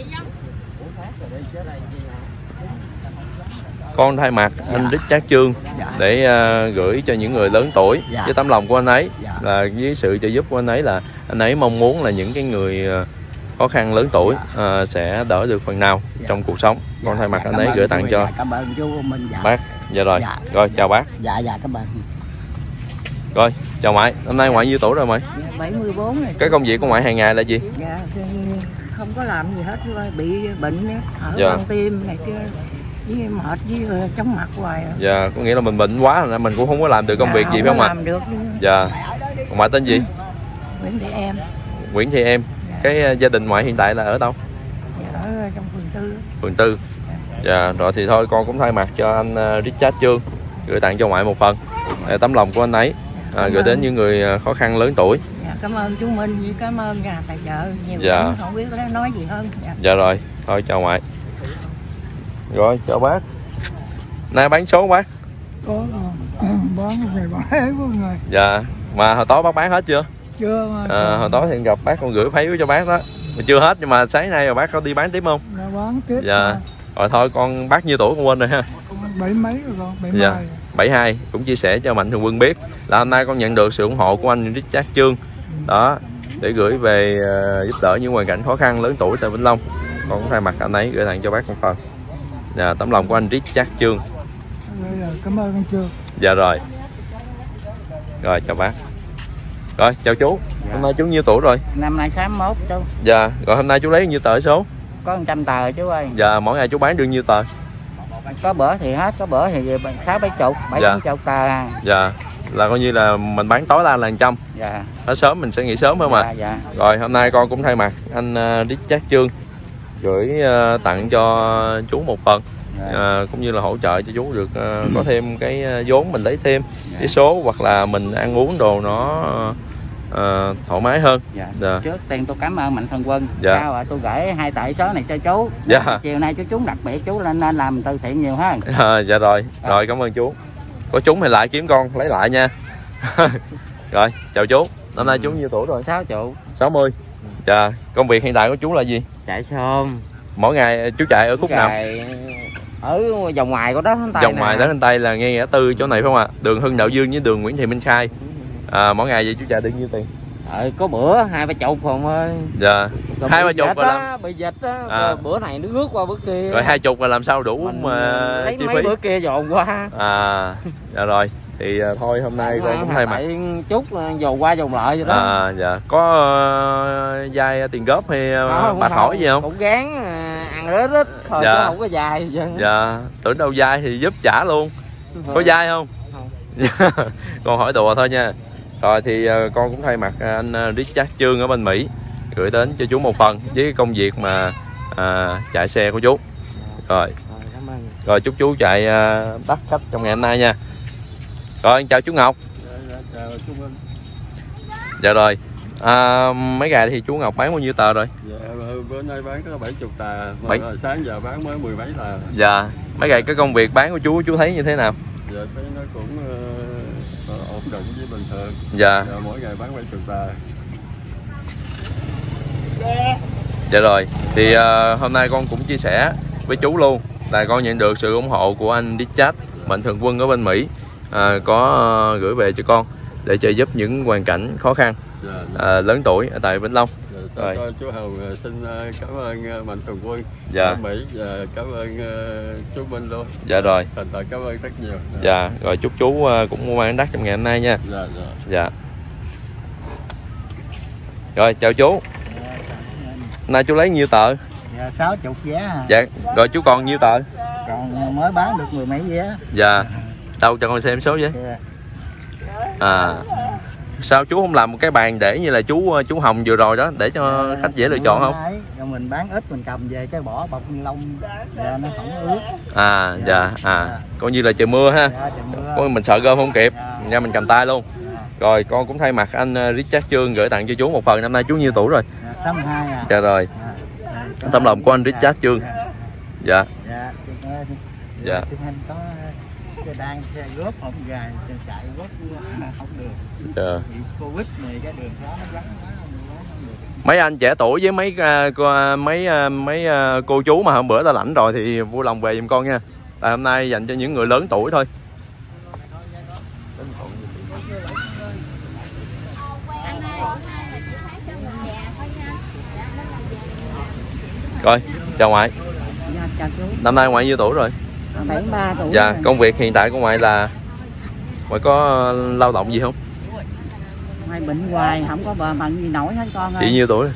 A: con thay mặt anh Richard Trương
C: Dạ.
A: để uh, gửi cho những người lớn tuổi.
C: Dạ.
A: Với tấm lòng của anh ấy
C: Dạ.
A: là với sự trợ giúp của anh ấy là anh ấy mong muốn là những cái người uh, khó khăn lớn tuổi uh, sẽ đỡ được phần nào
C: Dạ.
A: trong cuộc sống.
C: Dạ.
A: Con thay mặt
C: Dạ,
A: anh ấy gửi tặng cho
C: dạ, cảm ơn chú Minh. Dạ.
A: bác. Dạ rồi.
C: Dạ.
A: Rồi chào bác.
C: Dạ dạ cảm ơn.
A: Rồi chào ngoại. Năm nay ngoại nhiêu tuổi rồi mày?
D: bảy mươi bốn rồi.
A: Cái công việc của ngoại hàng ngày là gì?
D: Dạ, không có làm gì hết, bị bệnh ấy, ở
A: Dạ.
D: ban tim này kia, với mệt với chóng mặt hoài.
A: Dạ, có nghĩa là mình bệnh quá nên mình cũng không có làm được công
D: Dạ,
A: việc gì phải không ạ?
D: làm được.
A: Dạ. Còn ngoại tên gì?
D: Nguyễn Thị Em.
A: Nguyễn Thị Em.
D: Dạ.
A: Cái uh, gia đình ngoại hiện tại là ở đâu?
D: Dạ, ở trong phường tư.
A: Phường tư. Dạ, rồi thì thôi con cũng thay mặt cho anh uh, Richard Trương gửi tặng cho ngoại một phần. Để tấm lòng của anh ấy à, gửi đến những người uh, khó khăn lớn tuổi.
D: Dạ, cảm ơn chú Minh, với cảm ơn nhà tài trợ nhiều.
A: Dạ.
D: Lắm, không biết nói gì hơn. Dạ.
A: Dạ rồi, thôi chào ngoại. Rồi, chào bác. Nay bán số bác.
B: Có bán người bán hết mọi người.
A: Dạ, mà hồi tối bác bán hết chưa?
B: Chưa mà.
A: À, hồi tối thì gặp bác con gửi phấy cho bác đó. Mà chưa hết nhưng mà sáng nay rồi bác có đi bán tiếp không?
B: Đã bán tiếp.
A: Dạ. Rồi thôi con bác nhiêu tuổi con quên rồi ha.
B: Bảy mấy rồi con, bảy mươi
A: Dạ.
B: hai.
A: bảy mươi hai cũng chia sẻ cho Mạnh Thường Quân biết là hôm nay con nhận được sự ủng hộ của anh Richard Trương đó để gửi về uh, giúp đỡ những hoàn cảnh khó khăn lớn tuổi tại Vĩnh Long. Con cũng thay mặt anh ấy gửi tặng cho bác một phần. Dạ, tấm lòng của anh Richard Trương.
B: Cảm ơn anh Trương.
A: Dạ rồi. Rồi chào bác. Rồi chào chú.
D: Dạ.
A: Hôm nay chú nhiêu tuổi rồi?
D: Năm nay sáu mươi mốt chú.
A: Dạ. Rồi hôm nay chú lấy nhiêu tờ số?
D: Có một trăm tờ chú ơi.
A: Dạ, mỗi ngày chú bán được nhiêu tờ?
D: Có bữa thì hết, có bữa thì sáu bảy chục, bảy
A: Dạ.
D: chục tờ.
A: Dạ. Là coi như là mình bán tối đa là một trăm.
D: Dạ.
A: Nó sớm mình sẽ nghỉ sớm phải không ạ?
D: Dạ, dạ.
A: Rồi hôm nay con cũng thay mặt anh uh, Richard Trương gửi uh, tặng cho chú một phần. À, cũng như là hỗ trợ cho chú được uh, có thêm cái uh, vốn mình lấy thêm cái số hoặc là mình ăn uống đồ nó uh, thoải mái hơn.
D: Dạ.
A: Dạ.
D: Trước tiên tôi cảm ơn Mạnh Thường Quân.
A: Dạ.
D: Sao ạ? Tôi gửi hai tờ số này cho chú.
A: Dạ.
D: Chiều nay chú trúng đặc biệt chú lên nên làm từ thiện nhiều hơn.
A: À, dạ rồi. Rồi cảm ơn chú. Có trúng thì lại kiếm con lấy lại nha. Rồi chào chú. Năm nay chú nhiêu tuổi rồi?
D: Sáu triệu.
A: sáu mươi. Dạ. Công việc hiện tại của chú là gì?
D: Chạy xôm.
A: Mỗi ngày chú chạy ở khúc nào?
D: Ở vòng ngoài của đó Thanh Tây.
A: Vòng ngoài đó Thanh Tây là ngay ngã tư chỗ này phải không ạ? Đường Hưng Đạo Dương với đường Nguyễn Thị Minh Khai. À, mỗi ngày vậy chú chạy được nhiêu tiền?
D: Ờ, có bữa hai ba chục phòng ơi.
A: Dạ.
D: Rồi
A: hai ba
D: bị
A: chục
D: dịch
A: rồi
D: á,
A: làm.
D: bị dịch á,
A: À.
D: bữa này nó rước qua bữa kia.
A: Rồi hai chục là làm sao đủ
D: Mình
A: mà
D: lấy
A: chi
D: mấy
A: phí?
D: bữa kia dồn qua.
A: À, dạ rồi. Thì uh, thôi hôm nay con cũng thay mặt.
D: Tại chút dồn qua dồn lại vậy đó.
A: À, dạ. Có uh, vay tiền góp hay uh,
D: Đó,
A: bà hỏi gì không?
D: Cũng gán uh, ăn rết ít thôi
A: Dạ.
D: chứ không có dài gì.
A: Dạ. Tưởng đâu vay thì giúp trả luôn. Có vay không?
D: Không.
A: Con hỏi đùa thôi nha. Rồi thì uh, con cũng thay mặt anh uh, Richard Trương ở bên Mỹ gửi đến cho chú một phần với cái công việc mà uh, chạy xe của chú. Rồi.
D: Cảm ơn.
A: Rồi chúc chú chạy uh, đắt khách trong ngày hôm nay nha. Rồi chào chú Ngọc.
E: Chào chú Minh.
A: Dạ rồi. À, mấy ngày thì chú Ngọc bán bao nhiêu tờ rồi?
E: Dạ, bữa nay bán có bảy mươi tờ,
A: Bảy-
E: rồi sáng giờ bán mới mười mấy tờ.
A: Dạ. Mấy ngày cái công việc bán của chú chú thấy như thế nào?
E: Dạ, thấy nó cũng uh, ổn định với bình thường.
A: Dạ.
E: Dạ, mỗi ngày bán bảy mươi tờ.
A: Dạ rồi. Thì uh, hôm nay con cũng chia sẻ với chú luôn là con nhận được sự ủng hộ của anh Richard Mạnh Thường Quân ở bên Mỹ à, có uh, gửi về cho con để trợ giúp những hoàn cảnh khó khăn
E: Dạ,
A: à, lớn tuổi ở tại Vĩnh Long.
E: dạ,
A: Rồi.
E: tôi, chú Hồng xin cảm ơn Mạnh Thường Quân
A: Dạ.
E: ở Mỹ và cảm ơn uh, chú Minh luôn.
A: Dạ rồi.
E: Thành thật cảm ơn rất nhiều.
A: Dạ. Rồi chúc chú uh, cũng mua bán đắt trong ngày hôm nay nha.
E: Dạ, dạ.
A: Dạ. Rồi chào chú. Nay chú lấy nhiêu tờ?
C: Dạ sáu chục vé à.
A: Dạ. Rồi chú còn nhiêu tờ?
C: Còn mới bán được mười mấy vé.
A: Dạ. Đâu cho con xem số với.
C: Dạ.
A: À. Sao chú không làm một cái bàn để như là chú chú Hồng vừa rồi đó để cho khách dễ lựa chọn không?
C: Ấy, rồi mình bán ít mình cầm về cái bỏ bọc ni lông ra nó không ướt.
A: À dạ à coi như là trời mưa ha.
C: Dạ, trời mưa.
A: Coi mình sợ gom không kịp,
C: Dạ.
A: nha mình cầm tay luôn.
C: Dạ.
A: Rồi con cũng thay mặt anh Richard Trương gửi tặng cho chú một phần. Năm nay chú nhiêu tuổi rồi?
C: Dạ, sáu mươi hai à.
A: Dạ rồi.
C: Dạ.
A: Tấm lòng của anh Richard Trương. Dạ.
C: Dạ.
A: Dạ.
C: Tiếng Anh có cái đang xe góp không dài chạy góp không được.
A: Dạ.
C: Covid này cái đường đó nó vắng quá.
A: Mấy anh trẻ tuổi với mấy uh, mấy uh, mấy uh, cô chú mà hôm bữa ta lãnh rồi thì vui lòng về giùm con nha. Tại hôm nay dành cho những người lớn tuổi thôi. Rồi, chào ngoại.
D: Dạ, chào chú.
A: Năm nay ngoại nhiêu tuổi rồi?
D: bảy mươi ba tuổi.
A: Dạ,
D: rồi.
A: công việc hiện tại của ngoại là ngoại có lao động gì không?
D: Ngoại bệnh hoài, không có bờ mận gì nổi hết con ơi.
A: Chị nhiêu tuổi?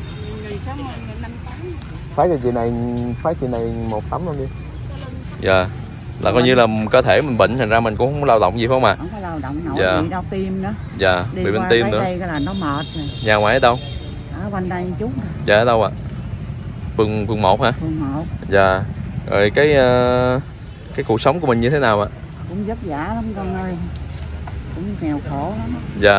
A: Phái cho chị này, phái chị này một tấm luôn đi. Dạ, là coi như là cơ thể mình bệnh thành ra mình cũng không lao động gì phải không ạ? À?
D: Không có lao động nổi,
A: Dạ.
D: bị đau tim nữa.
A: Dạ,
D: Đi
A: bị bệnh
D: qua
A: tim nữa.
D: đây là nó mệt rồi.
A: Nhà ngoại ở đâu?
D: Ở quanh đây chút.
A: Dạ ở đâu ạ? À? Phường phường một hả?
D: Phường một.
A: Dạ. Rồi cái uh, cái cuộc sống của mình như thế nào ạ? À?
D: Cũng vất vả lắm con ơi. Cũng nghèo khổ lắm.
A: Dạ.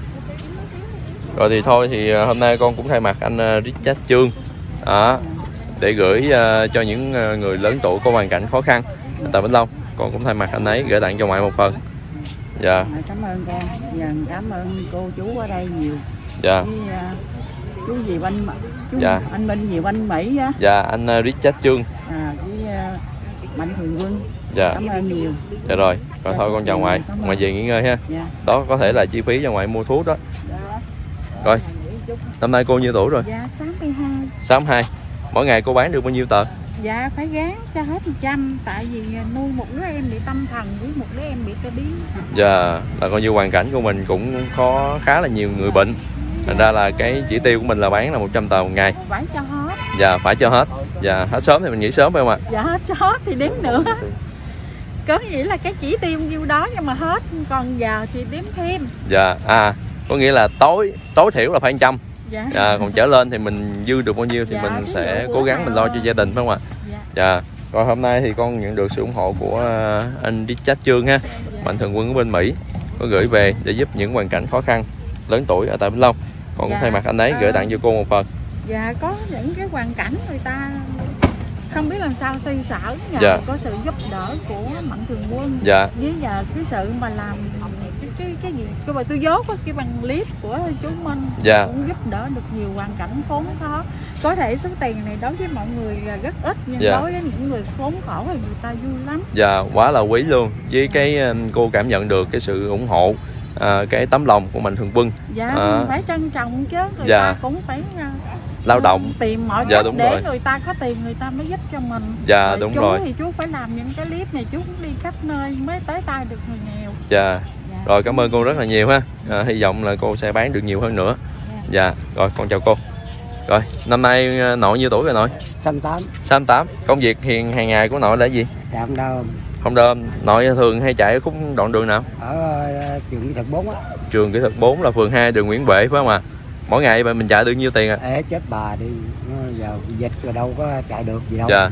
A: Rồi thì thôi thì hôm nay con cũng thay mặt anh Richard Trương đó, để gửi uh, cho những uh, người lớn tuổi có hoàn cảnh khó khăn tại Vĩnh Long. Con cũng thay mặt anh ấy gửi tặng cho ngoại một phần. Dạ.
D: Cảm ơn con. Dạ, cảm ơn cô chú ở đây nhiều.
A: Dạ.
D: Với, uh, chú gì anh chú
A: dạ.
D: anh Minh gì anh Mỹ á.
A: Dạ, anh uh, Richard Trương.
D: À, với uh, Mạnh Thường Quân.
A: Dạ.
D: Cảm ơn nhiều.
A: Dạ rồi, rồi thôi con chào ngoại. Ngoại về nghỉ ngơi ha.
D: Dạ.
A: Đó có thể là chi phí cho ngoại mua thuốc đó.
D: Dạ.
A: Rồi. Năm nay cô nhiêu tuổi rồi?
D: Dạ sáu mươi hai.
A: sáu mươi hai. Mỗi ngày cô bán được bao nhiêu tờ?
D: Dạ phải gán cho hết một trăm, tại vì nuôi một đứa em bị tâm thần với một đứa em bị tai biến.
A: Dạ, là coi như hoàn cảnh của mình cũng có khá là nhiều người bệnh. Thành ra là cái chỉ tiêu của mình là bán là một trăm tờ một ngày.
D: Phải cho hết.
A: Dạ, phải cho hết. Dạ, hết sớm thì mình nghỉ sớm phải không ạ?
D: Dạ hết hết thì đếm nữa. Có nghĩa là cái chỉ tiêu nhiêu đó nhưng mà hết, còn giờ thì đếm thêm.
A: Dạ, à, có nghĩa là tối tối thiểu là phải một trăm.
D: Dạ.
A: Dạ, còn trở lên thì mình dư được bao nhiêu thì
D: dạ,
A: mình sẽ cố gắng mình lo cho gia đình phải không ạ?
D: Dạ.
A: Dạ. Rồi hôm nay thì con nhận được sự ủng hộ của anh Richard Trương ha, Mạnh Thường Quân ở bên Mỹ, có gửi về để giúp những hoàn cảnh khó khăn lớn tuổi ở tại Vĩnh Long. Con cũng
D: dạ.
A: thay mặt anh ấy gửi tặng cho cô một phần.
D: Dạ, có những cái hoàn cảnh người ta không biết làm sao xoay sở, nhờ
A: dạ.
D: có sự giúp đỡ của Mạnh Thường Quân.
A: Dạ.
D: Với nhờ cái sự mà làm cái cái cái gì cái bài tôi dốt á, cái bằng clip của chú Minh
A: dạ.
D: cũng giúp đỡ được nhiều hoàn cảnh khốn khó. Có thể số tiền này đối với mọi người rất ít, nhưng
A: dạ.
D: đối với những người khốn khổ thì người ta vui lắm.
A: Dạ, quá là quý luôn. Với cái cô cảm nhận được cái sự ủng hộ, à, cái tấm lòng của Mạnh Thường Quân.
D: Dạ,
A: à,
D: phải trân trọng chứ, người
A: dạ.
D: ta cũng phải uh,
A: lao động
D: tìm mọi
A: dạ,
D: cách
A: đúng
D: để
A: rồi.
D: người ta có tiền người ta mới giúp cho mình.
A: Dạ,
D: rồi
A: đúng
D: chú
A: rồi.
D: thì chú phải làm những cái clip này, chú cũng đi khắp nơi mới tới tay được người nghèo.
A: Dạ.
D: Dạ.
A: Rồi cảm ơn cô rất là nhiều ha. À, hy vọng là cô sẽ bán được nhiều hơn nữa. Dạ. Dạ. Rồi con chào cô. Rồi năm nay nội nhiêu tuổi rồi nội?
C: sáu mươi tám.
A: sáu mươi tám. Công việc hiện hàng ngày của nội là gì?
C: Trạm đâu.
A: Không đơm. Nội thường hay chạy ở khúc đoạn đường nào?
C: Ở uh, trường kỹ thuật bốn á.
A: Trường kỹ thuật bốn là phường hai đường Nguyễn Bệ phải không ạ? À? Mỗi ngày mình chạy được nhiêu tiền ạ? À?
C: Ê, chết bà đi, giờ dịch rồi đâu có chạy được gì đâu.
A: Dạ.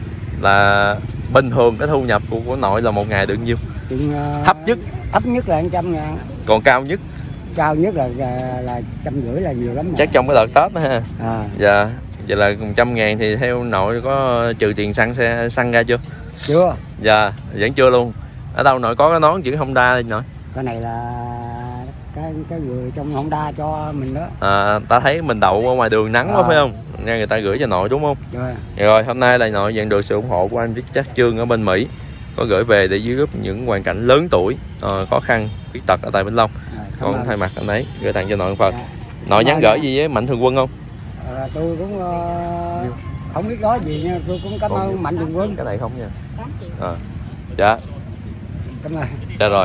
A: Là bình thường cái thu nhập của, của nội là một ngày được nhiêu?
C: Chừng, uh,
A: thấp nhất?
C: Thấp nhất là một trăm ngàn.
A: Còn cao nhất?
C: Cao nhất là là trăm rưỡi là nhiều lắm. Mà.
A: Chắc trong cái đợt Tết đó ha.
B: à.
A: Dạ. Vậy là một trăm ngàn thì theo nội có trừ tiền xăng xe xăng ra chưa?
B: Chưa.
A: Dạ, vẫn chưa luôn. Ở đâu nội có cái nón chữ Honda đi nội?
B: Cái này là cái cái người trong Honda cho mình đó.
A: À, ta thấy mình đậu ở ngoài đường nắng
B: à.
A: quá phải không? Nghe người ta gửi cho nội đúng không?
B: Rồi.
A: Rồi hôm nay là nội nhận được sự ủng hộ của anh Richard Trương ở bên Mỹ, có gửi về để giúp những hoàn cảnh lớn tuổi, uh, khó khăn, khuyết tật ở tại Vĩnh Long.
B: Rồi,
A: Con
B: ơn.
A: thay mặt anh ấy gửi tặng cho nội một phần.
B: Dạ.
A: Nội nhắn gửi
B: dạ.
A: gì với Mạnh Thường Quân không?
B: À, tôi cũng uh, không biết nói gì nhưng tôi cũng cảm
A: Còn
B: ơn
A: gì?
B: Mạnh Thường Quân.
A: Cái này không nha. À. Dạ.
B: Cảm ơn.
A: Dạ rồi.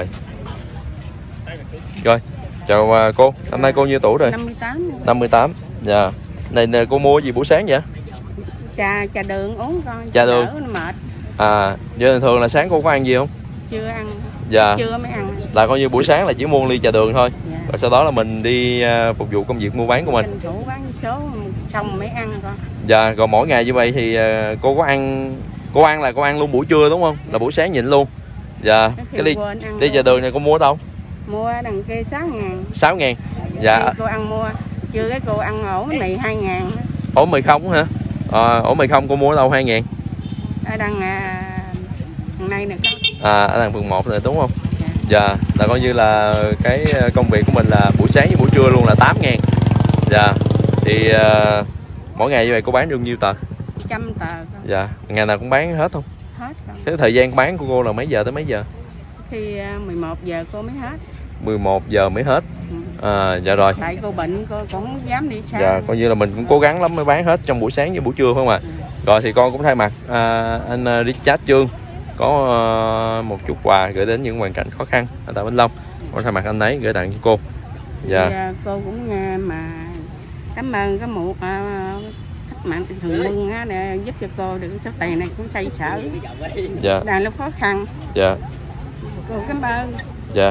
A: Rồi, chào uh, cô. Năm nay cô nhiêu tuổi rồi?
D: năm mươi tám.
A: năm mươi tám. Dạ. Này, này cô mua gì buổi sáng vậy?
D: Trà trà đường uống coi.
A: Trà đường.
D: Đỡ, nó mệt.
A: À, giờ thường là sáng cô có ăn gì không?
D: Chưa ăn.
A: Dạ.
D: Chưa mới ăn.
A: Là coi như buổi sáng là chỉ mua ly trà đường thôi.
D: Dạ.
A: Rồi sau đó là mình đi uh, phục vụ công việc mua bán của mình.
D: Tranh thủ bán số xong mới ăn coi.
A: Dạ, rồi mỗi ngày như vậy thì uh, cô có ăn cô ăn là cô ăn luôn buổi trưa đúng không? Là buổi sáng nhịn luôn. Dạ, cái ly ly trà đường này cô mua ở đâu?
D: Mua đằng kia sáu ngàn.
A: sáu ngàn. Dạ.
D: Cô ăn mua. Chưa cái cô ăn ổ bánh mì hai ngàn.
A: Ổ mì không hả? À, ổ mì không cô mua ở đâu hai ngàn?
B: ở đằng à, đằng này nè con.
A: À, ở đằng phường một này đúng không? Dạ. Dạ, là coi như là cái công việc của mình là buổi sáng với buổi trưa luôn là tám ngàn. Dạ. Thì uh, mỗi ngày như vậy cô bán được nhiêu tờ?
B: Trăm tờ con.
A: Dạ, ngày nào cũng bán hết không?
B: Hết con.
A: Thế thời gian bán của cô là mấy giờ tới mấy giờ?
B: Khi mười một giờ cô mới hết.
A: mười một giờ mới hết.
B: Ừ.
A: À, dạ rồi.
B: Tại cô bệnh cô cũng không dám đi xa.
A: Dạ, coi như là mình cũng cố gắng lắm mới bán hết trong buổi sáng với buổi trưa phải không ạ? Ừ. Rồi thì con cũng thay mặt à, anh Richard Trương có uh, một chút quà gửi đến những hoàn cảnh khó khăn ở tại Vĩnh Long. Con thay mặt anh ấy gửi tặng cho cô. Dạ.
B: Thì, uh, cô cũng uh, mà cảm ơn cái một uh, cách mạng thường quân uh, để giúp cho cô được số tiền này cũng xây sở.
A: Dạ.
B: Đang lúc khó khăn.
A: Dạ.
B: Cô cảm ơn.
A: Dạ.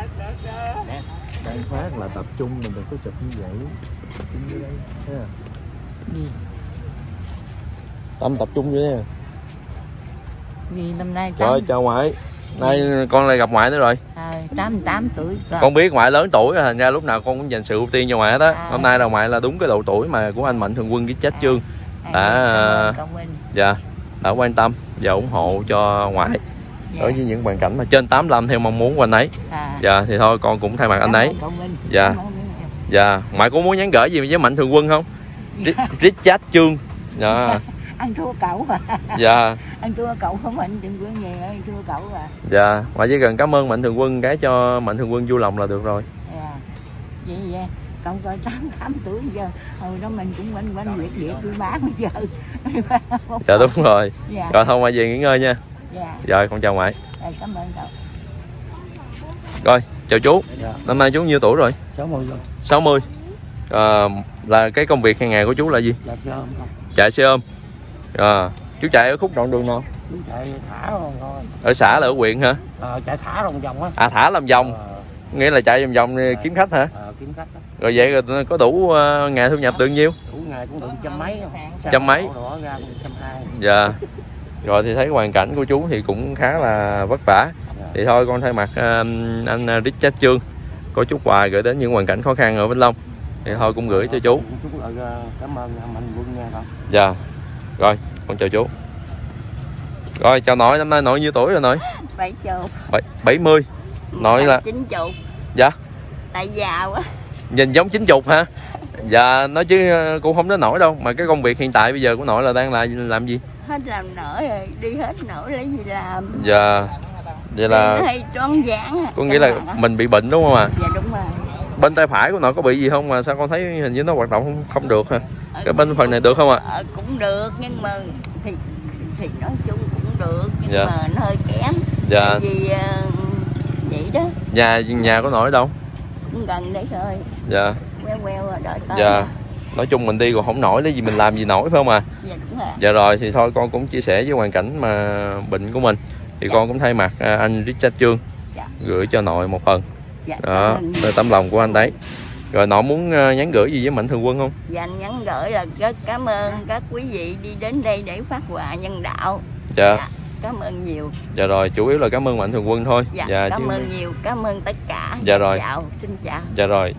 E: Cái phát là tập trung mình đừng có chụp như vậy. Tập trung như đây. Thấy à?
F: Gì?
A: Tâm tập trung vậy nha.
F: Vì năm nay
A: Rồi chào ngoại. Nay con lại gặp ngoại nữa rồi.
F: À, tám mươi tám tuổi rồi.
A: Con biết ngoại lớn tuổi rồi, thành ra lúc nào con cũng dành sự ưu tiên cho ngoại hết á. À. Hôm nay là ngoại là đúng cái độ tuổi mà của anh Mạnh Thường Quân Richard à. Trương đã à, dạ đã quan tâm và ủng hộ cho ngoại. Dạ. Đối với những hoàn cảnh mà trên tám mươi lăm theo mong muốn của anh ấy. À. Dạ thì thôi con cũng thay mặt anh ấy. Dạ. Dạ, ngoại có muốn nhắn gửi gì với Mạnh Thường Quân không? Richard Trương. Dạ.
F: Anh thua cậu à.
A: Dạ.
F: Anh thua cậu không Mạnh Thường Quân gì anh thua cậu à.
A: Dạ, ngoại chỉ cần cảm ơn Mạnh Thường Quân cái cho Mạnh Thường Quân vui lòng là được rồi.
F: Dạ. Vậy vậy cậu coi tám mươi tám tuổi giờ hồi đó mình cũng quanh quanh việc việc tôi bán bây giờ.
A: Dạ đúng rồi.
F: Dạ.
A: Rồi thôi ngoại về nghỉ ngơi nha.
F: Dạ.
A: Rồi con chào ngoại.
F: Dạ, cảm ơn cậu.
A: Rồi chào chú. Dạ. Năm nay chú nhiêu tuổi rồi?
C: sáu mươi rồi.
A: sáu mươi. À, là cái công việc hàng ngày của chú là gì?
C: Dạ, xe ôm không?
A: Chạy xe ôm. À, chú chạy ở khúc đoạn đường nào?
C: Chú chạy thả rồi thôi.
A: Ở xã là ở huyện hả?
C: Ờ, chạy thả lòng vòng á.
A: À thả làm vòng.
C: Ờ.
A: Nghĩa là chạy vòng vòng à, kiếm khách hả?
C: Ờ, kiếm khách đó.
A: Rồi vậy rồi có đủ uh, ngày thu nhập được nhiêu?
C: Đủ ngày cũng được trăm mấy.
A: Trăm mấy.
C: Đó ra trăm hai.
A: Dạ. Rồi thì thấy hoàn cảnh của chú thì cũng khá là vất vả. Dạ. Thì thôi con thay mặt uh, anh Richard Trương có chút quà gửi đến những hoàn cảnh khó khăn ở Vĩnh Long. Thì thôi cũng gửi cho chú.
C: Chú lại cảm ơn Mạnh Quân nha con.
A: Dạ. Rồi, con chào chú. Rồi chào nội, năm nay nội nhiêu tuổi rồi nội?
F: Bảy chục.
A: bảy mươi. Nội là
F: chín chục.
A: Dạ.
F: Tại già quá.
A: Nhìn giống chín chục hả? Dạ, nói chứ cũng không đến nổi đâu. Mà cái công việc hiện tại bây giờ của nội là đang là làm gì?
F: Hết làm nổi rồi, đi hết nổi lấy gì làm.
A: Dạ. Vậy là
F: hay tròn giảng.
A: Có nghĩa là mình bị bệnh đúng không ạ? À?
F: Dạ đúng rồi.
A: Bên tay phải của nội có bị gì không mà sao con thấy hình như nó hoạt động không, không được hả? Cái bên phần này được không ạ?
F: À? Cũng được nhưng mà thì thì nói chung cũng được nhưng
A: dạ.
F: mà nó hơi kém.
A: Dạ.
F: Vì uh, vậy đó.
A: Nhà nhà của nội ở đâu?
F: Cũng gần đấy thôi.
A: Dạ.
F: Queo queo rồi đợi tới.
A: Dạ. Nói chung mình đi còn không nổi lấy gì mình làm gì nổi phải không ạ? À?
F: Dạ đúng rồi. Dạ
A: rồi thì thôi con cũng chia sẻ với hoàn cảnh mà bệnh của mình thì dạ. Con cũng thay mặt anh Richard Trương dạ. Gửi cho nội một phần. Dạ, đó, từ tấm lòng của anh đấy. Rồi nội muốn nhắn gửi gì với Mạnh Thường Quân không?
F: Dạ nhắn gửi là rất cảm ơn các quý vị đi đến đây để phát quà nhân đạo.
A: Dạ.
F: Dạ cảm ơn nhiều.
A: Dạ rồi, chủ yếu là cảm ơn Mạnh Thường Quân thôi.
F: Dạ,
A: dạ
F: cảm
A: chứ...
F: ơn nhiều, cảm ơn tất cả.
A: Dạ rồi.
F: Chào, xin chào.
A: Dạ rồi.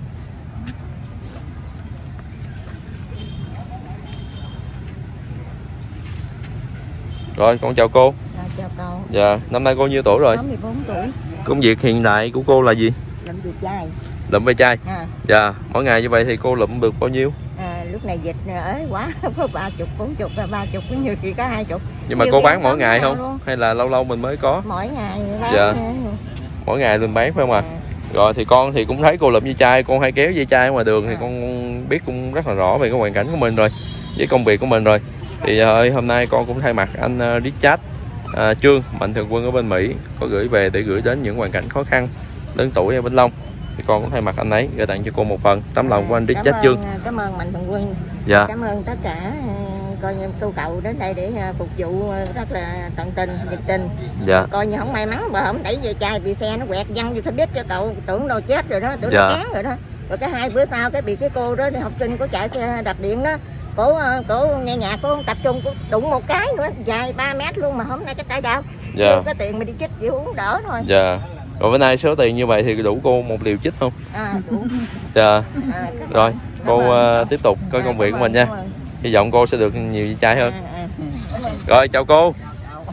A: Rồi, con chào cô.
F: Dạ, chào cô.
A: Dạ, năm nay cô nhiêu tuổi rồi?
F: tám mươi bốn tuổi.
A: Công việc hiện tại của cô là gì?
F: Lụm ve chai.
A: Lụm ve chai.
F: À.
A: Dạ, mỗi ngày như vậy thì cô lụm được bao nhiêu?
F: À, lúc này dịch ế quá, có ba chục, bốn chục, ba chục, có nhiều khi có hai chục.
A: Nhưng mà
F: nhiều
A: cô bán mỗi ngày không?
F: Luôn.
A: Hay là lâu lâu mình mới có?
F: Mỗi ngày bán.
A: Dạ. Mỗi ngày mình bán phải không ạ? À? Rồi thì con thì cũng thấy cô lụm ve chai, con hay kéo ve chai ở ngoài đường thì con biết cũng rất là rõ về cái hoàn cảnh của mình rồi, với công việc của mình rồi. Thì ơi hôm nay con cũng thay mặt anh Richard à, Trương Mạnh Thường Quân ở bên Mỹ có gửi về để gửi đến những hoàn cảnh khó khăn lớn tuổi ở Vĩnh Long, thì con cũng thay mặt anh ấy gửi tặng cho cô một phần tấm lòng của anh Richard
F: cảm ơn,
A: Trương.
F: Cảm ơn Mạnh Thường Quân.
A: Dạ.
F: Cảm ơn tất cả coi như cô cậu đến đây để phục vụ rất là tận tình, nhiệt tình.
A: Dạ.
F: Coi như không may mắn mà không đẩy về chai bị xe nó quẹt văng vô xe buýt cho cậu tưởng đâu chết rồi đó, tưởng
A: dạ.
F: nó cán rồi đó. Rồi cái hai bữa sau cái bị cái cô đó học sinh có chạy xe đạp điện đó. Cổ cổ nghe nhạc cô tập trung cô đụng một cái nữa dài ba mét luôn mà hôm nay cái tay đau. Dạ. Cái tiền mà đi chích chịu uống đỡ thôi.
A: Dạ. Rồi bữa nay số tiền như vậy thì đủ cô một liều chích không?
F: À đủ.
A: Dạ. À, rồi
F: cảm
A: cô
F: ơn.
A: Uh, tiếp tục coi à, công việc của mình nha. Hy vọng cô sẽ được nhiều ve chai hơn.
F: À, à.
A: Rồi chào cô.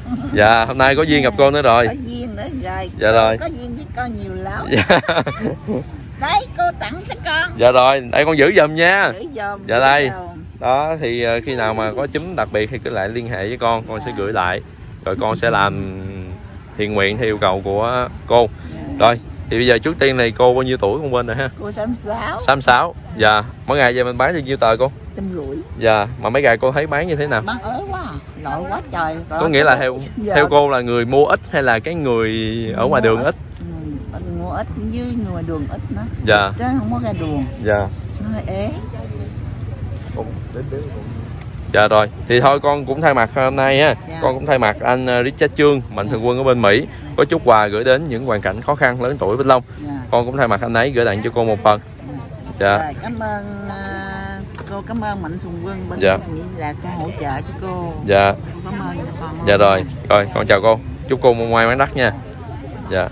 A: Dạ, hôm nay có duyên gặp cô nữa rồi.
D: Có duyên nữa rồi.
A: Dạ rồi.
D: Có duyên với con nhiều lắm.
A: Dạ.
D: Đấy, cô tặng cho con.
A: Dạ rồi, đây con giữ giùm nha.
D: Giữ giùm.
A: Dạ đây.
D: Giùm.
A: Đó thì khi nào mà có chúm đặc biệt thì cứ lại liên hệ với con, con sẽ gửi lại. Rồi con sẽ làm thiện nguyện theo yêu cầu của cô. Rồi, thì bây giờ trước tiên này cô bao nhiêu tuổi con bên rồi ha?
D: Cô sáu mươi sáu.
A: sáu mươi sáu. Dạ, mỗi ngày về mình bán được nhiêu tờ cô?
D: Trăm rưỡi.
A: Dạ, mà mấy ngày cô thấy bán như thế nào?
D: Bán ế quá à. Lội quá trời. Rồi
A: Có nghĩa là theo
D: dạ.
A: theo cô là người mua ít hay là cái người ở ngoài đường ít?
D: Ừ, mua ít với người ngoài đường ít nữa.
A: Dạ.
D: Chứ không có ra đường.
A: Dạ.
D: Nó hơi ế.
A: Dạ rồi, thì thôi con cũng thay mặt hôm nay ha,
D: Dạ.
A: con cũng thay mặt anh Richard Trương, mạnh thường quân ở bên Mỹ, có chút quà gửi đến những hoàn cảnh khó khăn lớn tuổi Vĩnh Long.
D: Dạ.
A: Con cũng thay mặt anh ấy gửi tặng cho cô một phần. Dạ.
D: Rồi, cảm ơn uh, cô, cảm ơn mạnh thường quân bên
A: Dạ.
D: Mỹ là con hỗ trợ cho cô.
A: Dạ.
D: Cô cảm ơn cho con.
A: Dạ rồi, rồi con chào cô, chúc cô một may mắn đắt nha. Dạ.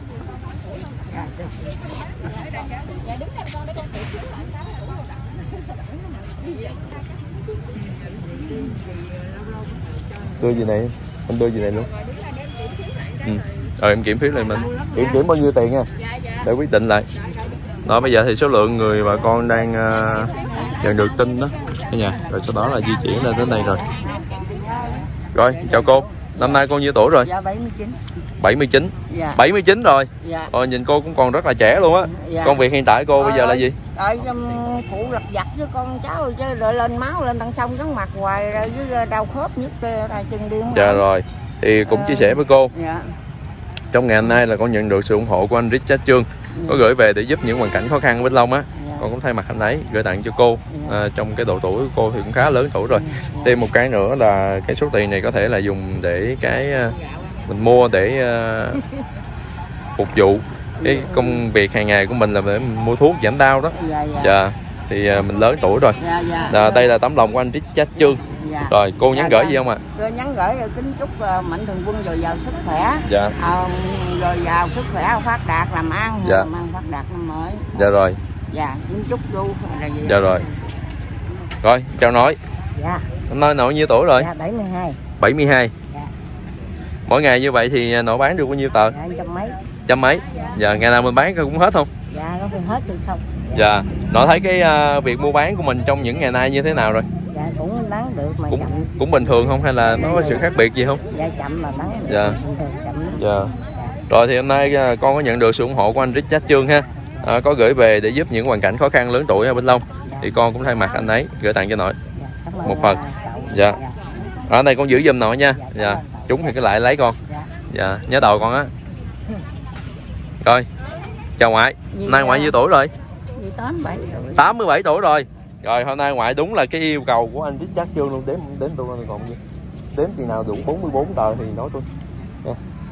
A: Đưa gì này, anh đưa gì này luôn. Ừ. Rồi em kiểm phiếu lại mình. Em kiểm bao nhiêu tiền nha, để quyết định lại. Đó, bây giờ thì số lượng người bà con đang uh, nhận được tin đó cả nhà, rồi sau đó là di chuyển lên đến đây rồi. Rồi, chào cô. Năm nay cô nhiêu tuổi rồi?
D: Dạ bảy mươi chín.
A: bảy mươi chín.
D: Dạ.
A: bảy mươi chín rồi.
D: Dạ.
A: Rồi nhìn cô cũng còn rất là trẻ luôn á.
D: Dạ.
A: Công việc hiện tại cô bây giờ là gì?
F: Rồi phụ lặt vặt với con cháu chứ rồi lên máu lên tầng sông chóng mặt hoài rồi với đau khớp nhức tê tay chân đi.
A: Dạ rồi. Thì cũng chia sẻ với cô.
D: Dạ.
A: Trong ngày hôm nay là con nhận được sự ủng hộ của anh Richard Trương, có gửi về để giúp những hoàn cảnh khó khăn của Vĩnh Long á. Con cũng thay mặt anh ấy gửi tặng cho cô. À, trong cái độ tuổi của cô thì cũng khá lớn tuổi rồi. Thêm một cái nữa là cái số tiền này có thể là dùng để cái mình mua để uh, phục vụ cái công việc hàng ngày của mình, là để mình mua thuốc giảm đau đó.
D: Dạ, dạ.
A: Dạ. Thì uh, mình lớn tuổi rồi.
D: Dạ, dạ.
A: À, đây là tấm lòng của anh Richard Trương.
D: Dạ.
A: Rồi cô nhắn
D: Dạ,
A: gửi
D: dạ.
A: gì không ạ?
D: Tôi nhắn gửi rồi kính chúc uh, mạnh thường quân dồi dào sức khỏe.
A: Dạ.
D: À, dồi dào sức khỏe, phát đạt làm ăn,
A: Dạ.
D: làm ăn phát đạt năm mới.
A: Dạ rồi.
D: Dạ, kính chúc chú là gì?
A: Dạ rồi. Rồi, chào nội.
F: Dạ.
A: Hôm nay nội nhiêu tuổi rồi?
F: Dạ bảy mươi hai.
A: bảy mươi hai.
F: Dạ.
A: Mỗi ngày như vậy thì nội bán được bao nhiêu tờ?
F: Dạ trăm mấy.
A: Trăm mấy. Dạ, ngày nào mình bán cũng hết không?
F: Dạ nó không hết được không.
A: Dạ. Nội thấy cái uh, việc mua bán của mình trong những ngày nay như thế nào rồi?
F: Dạ cũng đáng được mà
A: Cũng
F: chậm.
A: cũng bình thường không hay là nó có sự khác biệt gì không?
F: Dạ chậm mà đáng được.
A: Dạ.
F: Bình thường chậm lắm.
A: Dạ. Rồi thì hôm nay uh, con có nhận được sự ủng hộ của anh Richard Trương ha. À, có gửi về để giúp những hoàn cảnh khó khăn lớn tuổi ở Vĩnh Long. Thì con cũng thay mặt anh ấy gửi tặng cho nội
F: Dạ, cảm ơn
A: một phần.
F: cậu.
A: Dạ. Ở đây con giữ giùm nội nha. Dạ. Chúng thì cứ lại lấy con. Dạ, nhớ đầu con á. Rồi. Chào ngoại. Nay ngoại nhiêu tuổi rồi?
F: Gì tám mươi bảy tuổi.
A: tám mươi bảy tuổi rồi. Rồi hôm nay ngoại đúng là cái yêu cầu của anh Richard Trương luôn, đếm đếm tôi coi còn gì. Đếm chừng nào đủ bốn mươi bốn tờ thì nói tôi. Nha.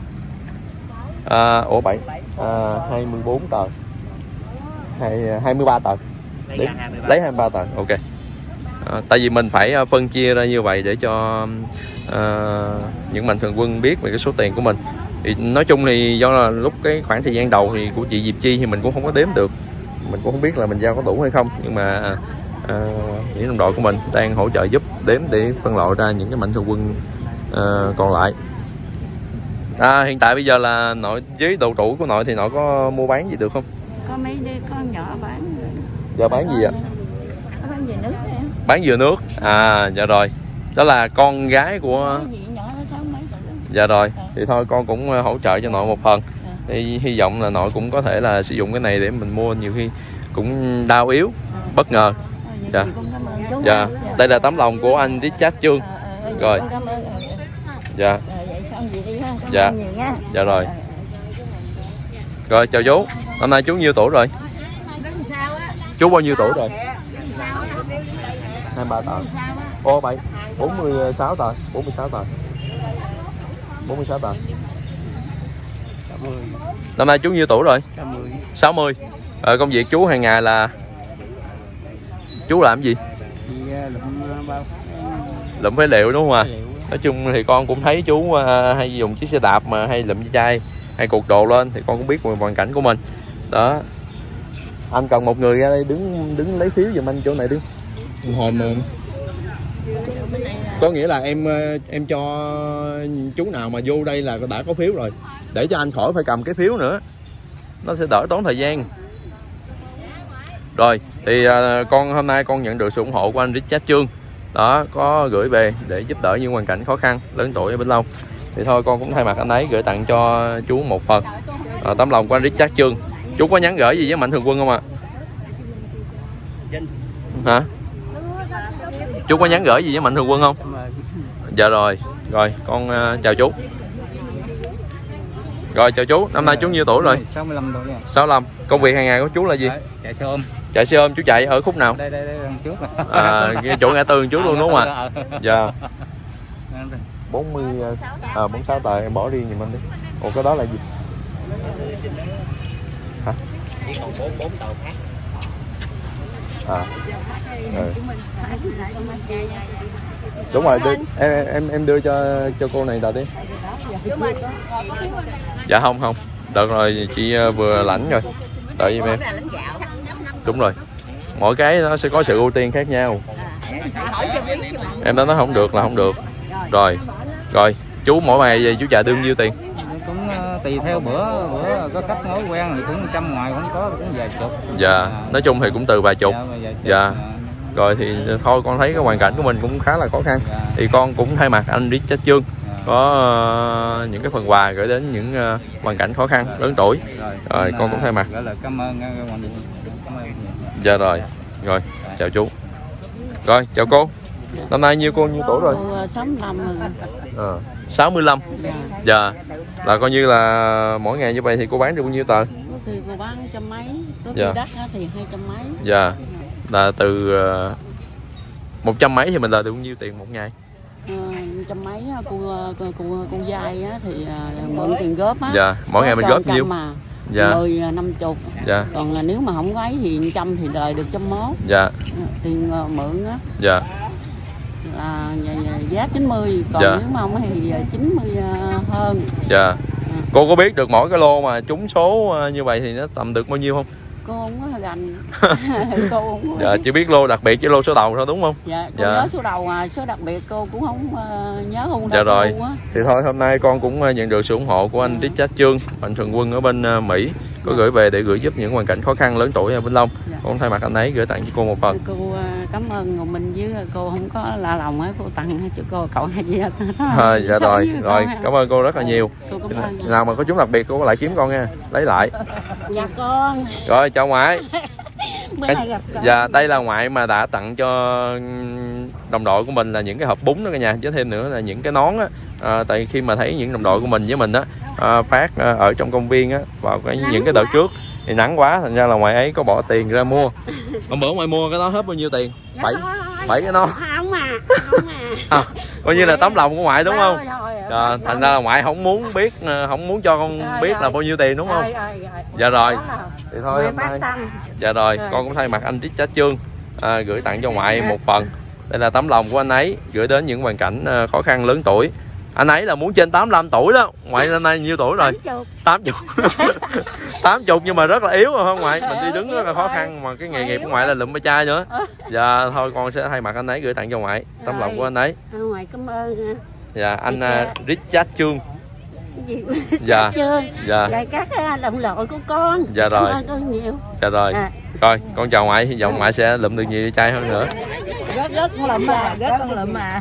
A: À, ủa bảy. À, hai mươi bốn tờ. Hay hai mươi ba tờ. Lấy, lấy hai mươi ba tờ. Ok. À, tại vì mình phải phân chia ra như vậy để cho à, những mạnh thường quân biết về cái số tiền của mình. Thì nói chung thì do là lúc cái khoảng thời gian đầu thì của chị Diệp Chi thì mình cũng không có đếm được, mình cũng không biết là mình giao có đủ hay không, nhưng mà à, những đồng đội của mình đang hỗ trợ giúp đếm để phân loại ra những cái mạnh thường quân à, còn lại. À, hiện tại bây giờ là nội với độ tuổi của nội thì nội có mua bán gì được không?
B: Có mấy đứa con nhỏ bán.
A: Giờ bán gì ạ?
B: Có bán về nước nè.
A: Bán dừa nước. À, dạ rồi. Đó là con gái của...
B: Có gì nhỏ nó sáu mấy tuổi đó.
A: Dạ rồi. Thì thôi con cũng hỗ trợ cho nội một phần. Thì hy vọng là nội cũng có thể là sử dụng cái này để mình mua, nhiều khi cũng đau yếu, bất ngờ. Dạ. Dạ. Đây là tấm lòng của anh Richard Trương. Rồi. Dạ. Dạ. Dạ rồi. Rồi chào chú. Hôm nay chú nhiêu tuổi rồi? Chú bao nhiêu tuổi rồi? hai mươi ba tờ. Ô bảy, bốn mươi sáu tờ, bốn mươi sáu tờ. bốn mươi sáu tờ. Năm nay chú nhiêu tuổi rồi? sáu mươi. Ờ, công việc chú hàng ngày là chú làm gì? Lụm phế liệu đúng không ạ? À? Nói chung thì con cũng thấy chú uh, hay dùng chiếc xe đạp mà hay lụm chai, hay cột đồ lên, thì con cũng biết về hoàn cảnh của mình. Đó. Anh cần một người ra đây đứng đứng lấy phiếu giùm anh chỗ này đi. Hồi mà Có nghĩa là em em cho chú nào mà vô đây là đã có phiếu rồi, để cho anh khỏi phải cầm cái phiếu nữa, nó sẽ đỡ tốn thời gian. Rồi thì uh, con hôm nay con nhận được sự ủng hộ của anh Richard Trương đó, có gửi về để giúp đỡ những hoàn cảnh khó khăn lớn tuổi ở Vĩnh Long. Thì thôi con cũng thay mặt anh ấy gửi tặng cho chú một phần uh, tấm lòng của anh Richard Trương. Chú có nhắn gửi gì với Mạnh Thường Quân không ạ? Hả? Chú có nhắn gửi gì với Mạnh Thường Quân không? Dạ rồi, rồi con uh, chào chú. Rồi chào chú, năm nay chú nhiêu tuổi rồi?
G: sáu mươi lăm tuổi rồi.
A: sáu mươi lăm. Công việc hàng ngày của chú là gì?
G: Chạy xe ôm.
A: Chạy xe ôm, chú chạy ở khúc nào?
G: Đây đây đây đằng trước.
A: À, chỗ ngã tư trước luôn đúng không ạ? Dạ. bốn mươi à bốn mươi sáu tờ em bỏ riêng giùm anh đi. Ủa cái đó là gì? Hả? Chỉ còn bốn bốn tờ khác. À. Ừ. Đúng rồi, đưa, em em em đưa cho cho cô này tờ đi. Dạ không không. Được rồi, chị vừa lãnh rồi. Đợi giùm em. Đúng rồi. Mỗi cái nó sẽ có sự ưu tiên khác nhau. Em đã nói không được là không được. Rồi. Rồi, chú mỗi ngày về chú chạy đương nhiêu tiền?
G: Cũng uh, tùy theo bữa bữa có khách mới quen thì cũng trăm ngoài, không có cũng vài chục.
A: Dạ, à, nói chung thì cũng từ vài chục.
G: Dạ, vài chục.
A: Dạ. Rồi thì thôi con thấy cái hoàn cảnh của mình cũng khá là khó khăn. Dạ. Thì con cũng thay mặt anh Richard Trương dạ. có uh, những cái phần quà gửi đến những uh, hoàn cảnh khó khăn, dạ. lớn tuổi. Rồi, rồi con cũng thay mặt.
G: Gọi là cảm ơn, cảm ơn.
A: Dạ rồi. Rồi, dạ. Chào chú. Rồi, chào cô. Năm nay nhiêu cô nhiêu tuổi rồi?
B: sáu mươi lăm rồi.
A: À, sáu mươi lăm. Dạ. Dạ. Là coi như là mỗi ngày như vậy thì cô bán được bao nhiêu tờ?
B: Có khi cô bán trăm mấy, có khi
A: dạ.
B: đắt thì hai trăm mấy.
A: Dạ. Là từ một uh, trăm mấy thì mình lời được bao nhiêu tiền một ngày?
B: À, trăm mấy cô cô cô, cô dai á thì uh, mượn tiền góp á.
A: Dạ. Mỗi ngày mình góp nhiêu?
B: Mà.
A: Dạ.
B: mười năm chục.
A: Dạ.
B: Còn là nếu mà không ấy thì trăm thì lời được trăm mốt.
A: Dạ.
B: Tiền uh, mượn á.
A: Dạ.
B: Là giá chín mươi, còn
A: dạ.
B: nếu mà không thì chín mươi hơn.
A: Dạ. À. Cô có biết được mỗi cái lô mà trúng số như vậy thì nó tầm được bao nhiêu không?
B: Cô không có gành. Cô không có
A: dạ, chỉ biết lô đặc biệt với lô số đầu thôi đúng không?
B: Dạ, cô dạ. nhớ số đầu à, số đặc biệt cô cũng không uh, nhớ không.
A: Dạ rồi. Thì thôi hôm nay con cũng nhận được sự ủng hộ của anh Richard Trương, Mạnh Thường Quân ở bên uh, Mỹ, có gửi về để gửi giúp những hoàn cảnh khó khăn lớn tuổi ở Vĩnh Long. Dạ. Con thay mặt anh ấy gửi tặng cho cô một phần.
B: Cô uh, cảm ơn Ngọc Minh với cô không có la lòng á, cô tặng cho cô cậu hai gì hết.
A: À, dạ rồi, rồi cảm ơn cô rất là nhiều.
B: Cô cảm ơn.
A: Nào mà có chúng đặc biệt cô lại kiếm con nha, lấy lại.
B: Dạ con.
A: Rồi chào ngoại.
B: Bữa nay gặp con.
A: Dạ đây là ngoại mà đã tặng cho đồng đội của mình là những cái hộp bún đó cả nhà, chứ thêm nữa là những cái nón á. À, tại khi mà thấy những đồng đội của mình với mình á à, phát à, ở trong công viên á vào cái những cái đợt trước thì nắng quá, thành ra là ngoại ấy có bỏ tiền ra mua. Hôm bữa ngoại mua cái đó hết bao nhiêu tiền? Bảy bảy cái nón.
B: Không mà, không mà.
A: À, coi như là tấm lòng của ngoại đúng không? À, thành ra là ngoại không muốn biết, không muốn cho con biết là bao nhiêu tiền đúng không? Dạ rồi. Thì thôi hôm nay. Dạ rồi, con cũng thay mặt anh Richard Trương à, gửi tặng cho ngoại một phần. Đây là tấm lòng của anh ấy gửi đến những hoàn cảnh khó khăn lớn tuổi. Anh ấy là muốn trên tám mươi lăm tuổi đó. Ngoại năm nay nhiêu tuổi rồi? tám mươi. tám mươi nhưng mà rất là yếu rồi không ngoại? Mình đi đứng rất là khó khăn, mà cái nghề nghiệp của ngoại là lụm ba chai nữa. Dạ thôi con sẽ thay mặt anh ấy gửi tặng cho ngoại tấm lòng của anh ấy.
B: Ngoại cảm ơn.
A: Dạ anh uh, Richard Trương.
B: Gì?
A: Dạ.
B: Trương.
A: Dạ.
B: Dạ các đồng đội của con.
A: Dạ rồi.
B: Cảm ơn con nhiều.
A: Dạ rồi. À. Rồi con chào ngoại, hy vọng ngoại sẽ lụm được nhiều chai hơn nữa.
F: Rất rất con lụm mà, rất con lụm mà.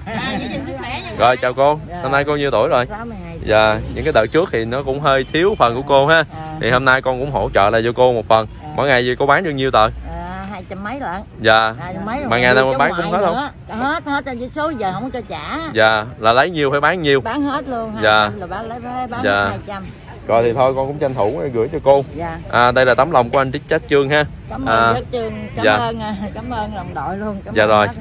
A: Rồi chào cô. Hôm nay cô nhiêu tuổi rồi? Dạ, những cái đợt trước thì nó cũng hơi thiếu phần của cô ha. Thì hôm nay con cũng hỗ trợ lại cho cô một phần. Mỗi ngày gì cô bán được nhiêu tờ?
F: Hai trăm mấy lận.
A: Dạ. Mà ngày nào mà bán cũng hết không?
F: Hết hết trên số giờ không cho trả.
A: Dạ, là lấy nhiêu phải bán nhiêu?
F: Bán hết luôn.
A: Dạ.
F: Là bán lấy bán
A: dạ.
F: hai trăm.
A: Rồi thì thôi con cũng tranh thủ gửi cho cô.
F: Dạ.
A: À, đây là tấm lòng của anh Richard Trương ha.
F: Cảm ơn à, Richard Trương, cảm dạ. ơn cảm ơn đồng đội luôn. Cảm
A: dạ
F: ơn
A: rồi.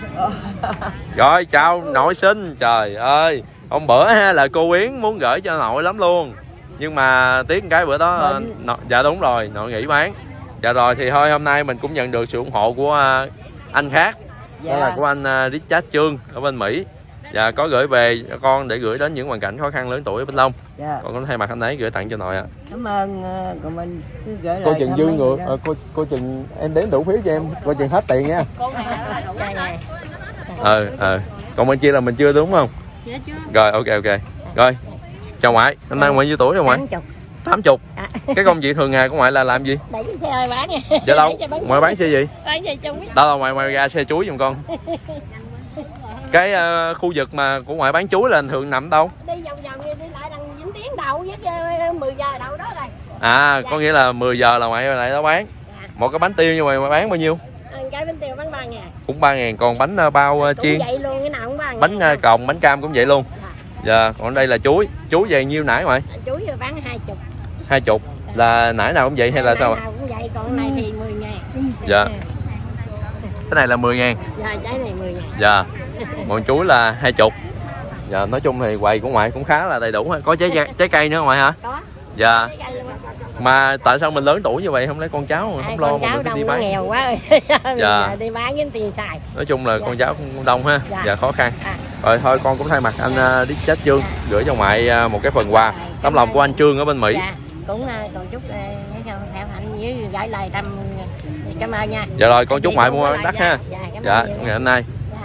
A: Rồi chào nội sinh. Trời ơi, hôm bữa ha là cô Yến muốn gửi cho nội lắm luôn. Nhưng mà tiếc cái bữa đó nó, dạ đúng rồi, nội nghỉ bán. Dạ rồi thì thôi hôm nay mình cũng nhận được sự ủng hộ của uh, anh khác. Dạ. Đó là của anh uh, Richard Trương ở bên Mỹ. Dạ có gửi về cho con để gửi đến những hoàn cảnh khó khăn lớn tuổi ở Vĩnh Long. Dạ. Con có thay mặt anh ấy gửi tặng cho nội ạ. À.
F: Cảm ơn uh, của mình cứ gửi
A: cô
F: lại.
A: Chừng dư ngược, à, cô cô Chừng em đếm đủ phiếu cho em, cô Chừng hết tiền nha. Ờ ờ. Còn bên kia là mình chưa đúng không?
D: Dạ chưa.
A: Rồi ok ok. Rồi. Chào ngoại, năm nay ngoại nhiêu tuổi rồi ngoại? tám mươi. À. Cái công việc thường ngày của ngoại là làm gì?
F: Đẩy xe bán.
A: Dạ đâu? Ngoại bán xe gì?
F: Bán xe chung.
A: Đâu là ngoại ngoại ra xe chuối giùm con. Cái uh, khu vực mà của ngoại bán chuối là thường nằm đâu?
F: Đi vòng vòng đi lại đằng Vĩnh Tiến đầu với mười giờ đầu đó rồi.
A: À, dạ. Có nghĩa là mười giờ là ngoại lại đó bán. Dạ. Một cái bánh tiêu như vậy mà bán bao nhiêu?
F: Cái bánh tiêu bán ba ngàn.
A: Cũng ba ngàn, còn bánh uh, bao uh, chiên.
F: Vậy luôn, cái nào cũng ba ngàn.
A: Bánh uh, còng, bánh cam cũng vậy luôn. Dạ. Dạ, còn đây là chuối. Chuối về nhiêu nãy ngoại?
F: Chuối giờ bán hai chục.
A: Hai chục. Là nãy nào cũng vậy hay là sao ạ?
F: Nào cũng vậy, còn này thì mười ngàn.
A: Dạ. Cái này là mười ngàn.
F: Dạ, trái này mười ngàn.
A: Dạ. Còn chuối là hai chục. Dạ, nói chung thì quầy của ngoại cũng khá là đầy đủ. Có trái trái cây nữa ngoại hả?
F: Có.
A: Dạ. Mà tại sao mình lớn tuổi như vậy không lấy con cháu mà không lo mà mình đi bán?
F: Nghèo quá rồi. Dạ. Đi bán với tiền xài.
A: Nói chung là dạ. Con cháu cũng đông ha. Dạ, dạ khó khăn.
F: À.
A: Rồi thôi con cũng thay mặt anh Điếc Chết Trương dạ. Gửi cho ngoại một cái phần quà tấm lòng của anh Trương ở bên Mỹ.
F: Dạ. Cũng còn chúc Hảo Hạnh với gửi lời thăm cảm ơn nha.
A: Dạ rồi con chúc ngoại mua đắt ha.
F: Dạ,
A: dạ ngày hôm nay. Dạ.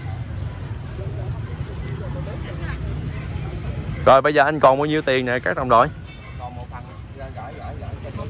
A: Rồi bây giờ anh còn bao nhiêu tiền nè các đồng đội?
G: Còn một phần gửi gửi gửi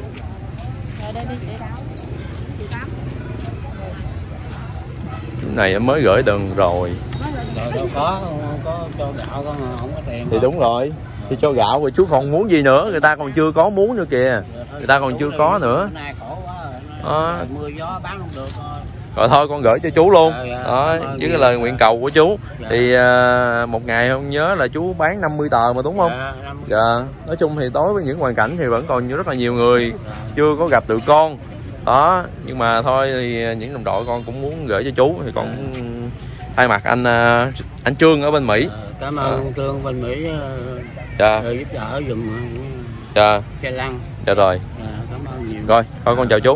A: cái này em mới gửi đừng rồi.
G: Rồi đâu có có cho gạo không mà không có tiền.
A: Thì đúng rồi. Thì cho gạo rồi chú còn muốn gì nữa, người ta còn chưa có muốn nữa kìa. Người ta còn chưa có nữa. À.
G: Mưa gió bán không được thôi.
A: Rồi thôi con gửi cho chú luôn. Đó, với cái lời nguyện cầu của chú. Thì uh, một ngày không nhớ là chú bán năm mươi tờ mà đúng không? Dạ. Nói chung thì đối với những hoàn cảnh thì vẫn còn rất là nhiều người chưa có gặp được con. Đó, nhưng mà thôi thì những đồng đội con cũng muốn gửi cho chú thì con cũng thay mặt anh uh, anh Trương ở bên Mỹ.
G: Cảm ơn à. Trương bên Mỹ uh,
A: dạ.
G: giúp đỡ dùm
A: dạ.
G: Xe lăn.
A: Dạ rồi.
G: À, cảm ơn nhiều.
A: Rồi, thôi con chào chú.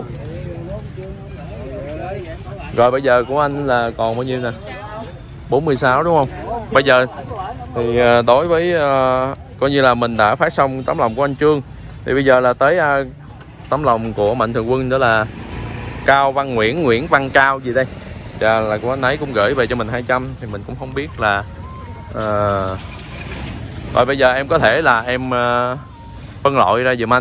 A: Rồi bây giờ của anh là còn bao nhiêu nè? bốn mươi sáu đúng không? Bây giờ thì đối với uh, coi như là mình đã phát xong tấm lòng của anh Trương. Thì bây giờ là tới uh, tấm lòng của Mạnh Thường Quân, đó là Cao Văn Nguyễn, Nguyễn Văn Cao gì đây. Dạ, là của anh ấy cũng gửi về cho mình hai trăm. Thì mình cũng không biết là uh... Rồi bây giờ em có thể là em uh, phân loại ra giùm anh.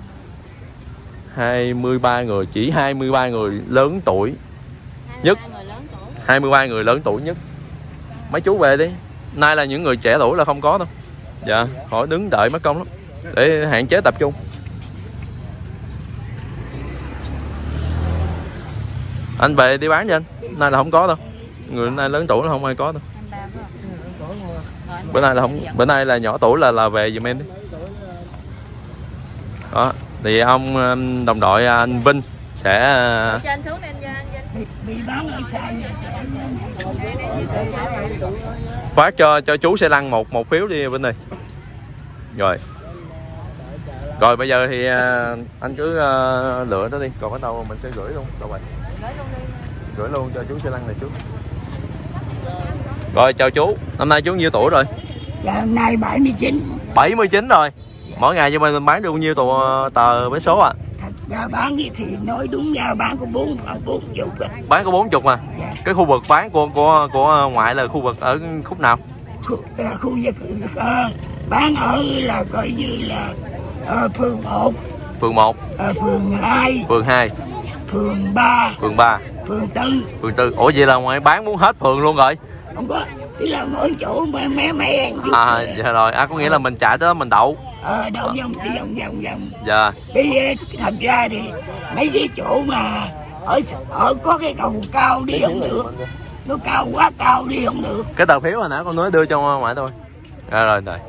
A: hai mươi ba người, chỉ hai mươi ba người lớn tuổi nhất. hai mươi ba người lớn tuổi nhất. Mấy chú về đi. Nay là những người trẻ tuổi là không có đâu. Dạ, họ đứng đợi mất công lắm. Để hạn chế tập trung. Anh về đi bán cho anh. Nay là không có đâu. Người nay lớn tuổi là không ai có đâu. Bữa nay là không, bữa nay là nhỏ tuổi là là về giùm em đi. Đó, thì ông đồng đội anh Vinh sẽ phát cho cho chú xe lăn một một phiếu đi Vinh ơi. Rồi. Rồi bây giờ thì anh cứ lựa nó đi, còn ở đâu mình sẽ gửi luôn. Đâu vậy? Gửi luôn cho chú xe lăn này chú. Rồi chào chú, năm nay chú nhiêu tuổi rồi?
C: Dạ hôm nay bảy mươi chín.
A: bảy mươi chín rồi. Dạ. Mỗi ngày cho mình bán được bao nhiêu tờ, tờ vé số à?
C: Thật ra bán thì nói đúng ra bán có bốn bốn chục.
A: Bán có bốn chục mà. Dạ. Cái khu vực bán của của của ngoại là khu vực ở khúc nào?
C: Khu, là khu vực uh, bán ở là coi như là uh, phường một.
A: Phường một.
C: Uh, phường hai.
A: Phường hai.
C: Phường ba.
A: Phường ba.
C: Phường tư.
A: Phường tư. Ủa vậy là ngoại bán muốn hết phường luôn rồi?
C: Không có, chỉ là mỗi chỗ mà mé mé
A: à dạ rồi, à có nghĩa là mình chạy tới đó mình đậu.
C: Ờ đậu vòng đi vòng vòng vòng.
A: Dạ.
C: Bây thật ra thì mấy cái chỗ mà ở ở có cái cầu cao đi không được, nó cao quá cao đi không được.
A: Cái tờ phiếu hồi nãy con nói đưa cho ngoại thôi. À, rồi rồi.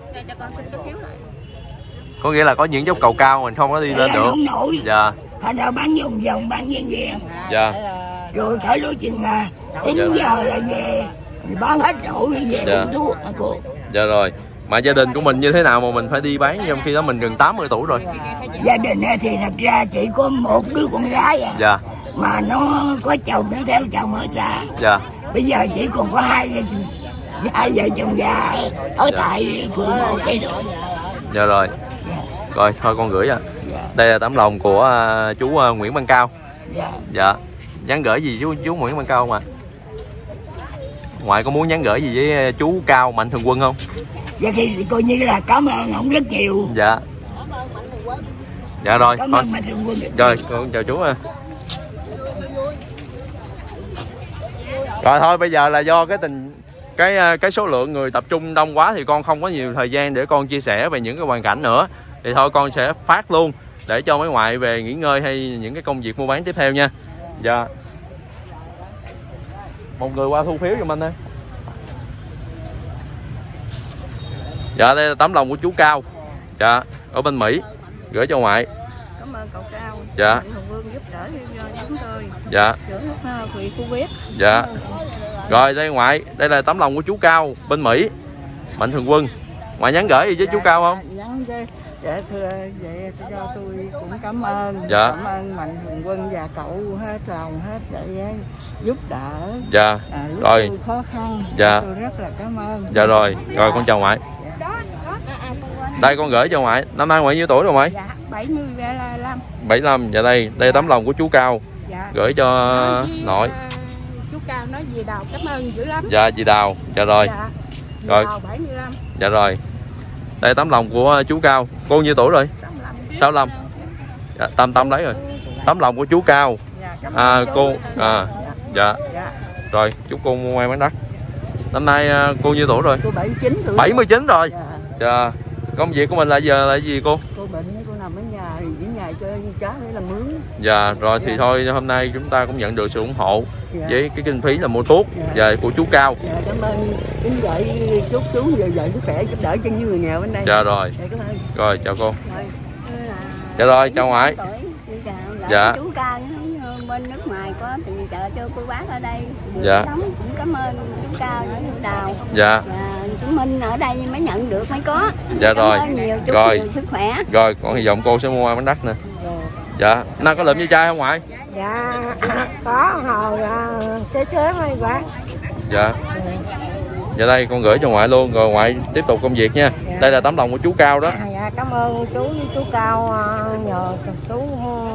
A: Có nghĩa là có những dốc cầu cao mình không có đi lên được.
C: Không nổi.
A: Dạ.
C: Thành ra bán vòng vòng bán ven ven.
A: Dạ.
C: Rồi tới lúc chừng là chín giờ là về bán hết rồi về
A: dạ.
C: uống thuốc hả cô?
A: Dạ rồi. Mà gia đình của mình như thế nào mà mình phải đi bán trong khi đó mình gần tám mươi tuổi rồi?
C: Gia đình thì thật ra chỉ có một đứa con gái à.
A: Dạ.
C: Mà nó có chồng, nó theo chồng ở xa.
A: Dạ.
C: Bây giờ chỉ còn có hai hai vợ chồng già ở dạ. tại phường một đây thôi.
A: Dạ rồi. Dạ. Rồi thôi con gửi à. Dạ. Đây là tấm lòng của uh, chú uh, Nguyễn Văn Cao.
C: Dạ.
A: Dạ. Nhắn gửi gì chú chú Nguyễn Văn Cao mà. ngoại có muốn nhắn gửi gì với chú Cao Mạnh Thường Quân không?
C: Dạ thì coi như là cảm ơn ông rất nhiều.
A: Dạ. Dạ rồi.
C: Cảm
A: thôi.
C: ơn Mạnh Thường Quân.
A: Rồi, con chào chú ha. Rồi thôi bây giờ là do cái tình cái cái số lượng người tập trung đông quá thì con không có nhiều thời gian để con chia sẻ về những cái hoàn cảnh nữa. Thì thôi con sẽ phát luôn để cho mấy ngoại về nghỉ ngơi hay những cái công việc mua bán tiếp theo nha. Dạ. Một người qua thu phiếu giùm anh ơi. Dạ đây là tấm lòng của chú Cao. Dạ, ở bên Mỹ gửi cho ngoại.
B: Cảm ơn cậu Cao.
A: Dạ.
B: Mạnh Thường Quân giúp đỡ cho chúng tôi.
A: Dạ.
B: Chữa lúc bị Covid.
A: Dạ. Rồi đây ngoại, đây là tấm lòng của chú Cao bên Mỹ. Mạnh Thường Quân. Ngoại nhắn gửi gì với chú Cao không?
B: Nhắn với dạ thưa vậy cho tôi cũng cảm ơn.
A: Dạ.
B: Cảm ơn Mạnh Thường Quân và cậu hết lòng hết vậy giúp đỡ.
A: Dạ.
B: À, lúc
A: rồi.
B: tôi khó khăn.
A: Dạ.
B: Tôi rất là cảm ơn.
A: Dạ rồi. Rồi con chào ngoại. Đây con gửi cho ngoại. Năm nay ngoại nhiêu tuổi rồi ngoại?
B: Dạ bảy mươi lăm.
A: bảy mươi lăm. Dạ đây, đây là tấm lòng của chú Cao.
B: Dạ.
A: Gửi cho
B: với,
A: nội.
B: Uh, chú Cao nói gì Đào cảm ơn dữ lắm.
A: Dạ chị Đào. Dạ rồi.
B: Dạ.
A: Rồi.
B: Đào bảy mươi lăm.
A: Dạ rồi. Đây tấm lòng của chú Cao. Cô nhiêu tuổi rồi? sáu mươi lăm. Dạ, Tâm Tâm lấy rồi. Tấm lòng của chú Cao.
B: Dạ,
A: À
B: chú.
A: cô à dạ.
B: Dạ.
A: Rồi, chúc cô mua may mắn đắt. Năm nay cô nhiêu tuổi rồi?
B: Cô bảy mươi chín tuổi.
A: bảy mươi chín rồi.
B: Dạ.
A: Dạ. Công việc của mình là giờ là gì cô?
B: Cô bệnh cô nằm ở nhà thì ở nhà chơi cá để làm mướn.
A: Dạ rồi thì
B: Dạ.
A: thôi hôm nay chúng ta cũng nhận được sự ủng hộ
B: Dạ.
A: với cái kinh phí là mua thuốc
B: Dạ.
A: và của chú Cao.
B: Dạ, cảm ơn kính gửi chúc chú về vợ sức khỏe giúp đỡ cho những người nghèo bên đây.
A: Dạ rồi.
B: Dạ, cảm ơn.
A: Rồi chào cô.
B: Rồi.
A: Dạ rồi chào ngoại. Dạ.
H: Chú Cao bên nước ngoài có tiền trợ cho cô bác ở đây.
A: Dạ.
H: Sống cũng cảm ơn chú Cao với chú Đào.
A: Dạ.
H: Và chú Minh ở đây mới nhận được mới có.
A: Dạ
H: Cảm
A: rồi.
H: ơn nhiều, chúc
A: Rồi.
H: nhiều sức khỏe.
A: Rồi con hy vọng cô sẽ mua may mắn đắt nè.
B: Rồi.
A: Dạ. Nay có lượm với chai không ngoại?
B: Dạ có hồi chế chế mấy bác.
A: Dạ. Dạ đây con gửi cho ngoại luôn rồi ngoại tiếp tục công việc nha.
B: Dạ.
A: Đây là tấm lòng của chú Cao đó.
B: À, dạ, cảm ơn chú với chú Cao nhờ chú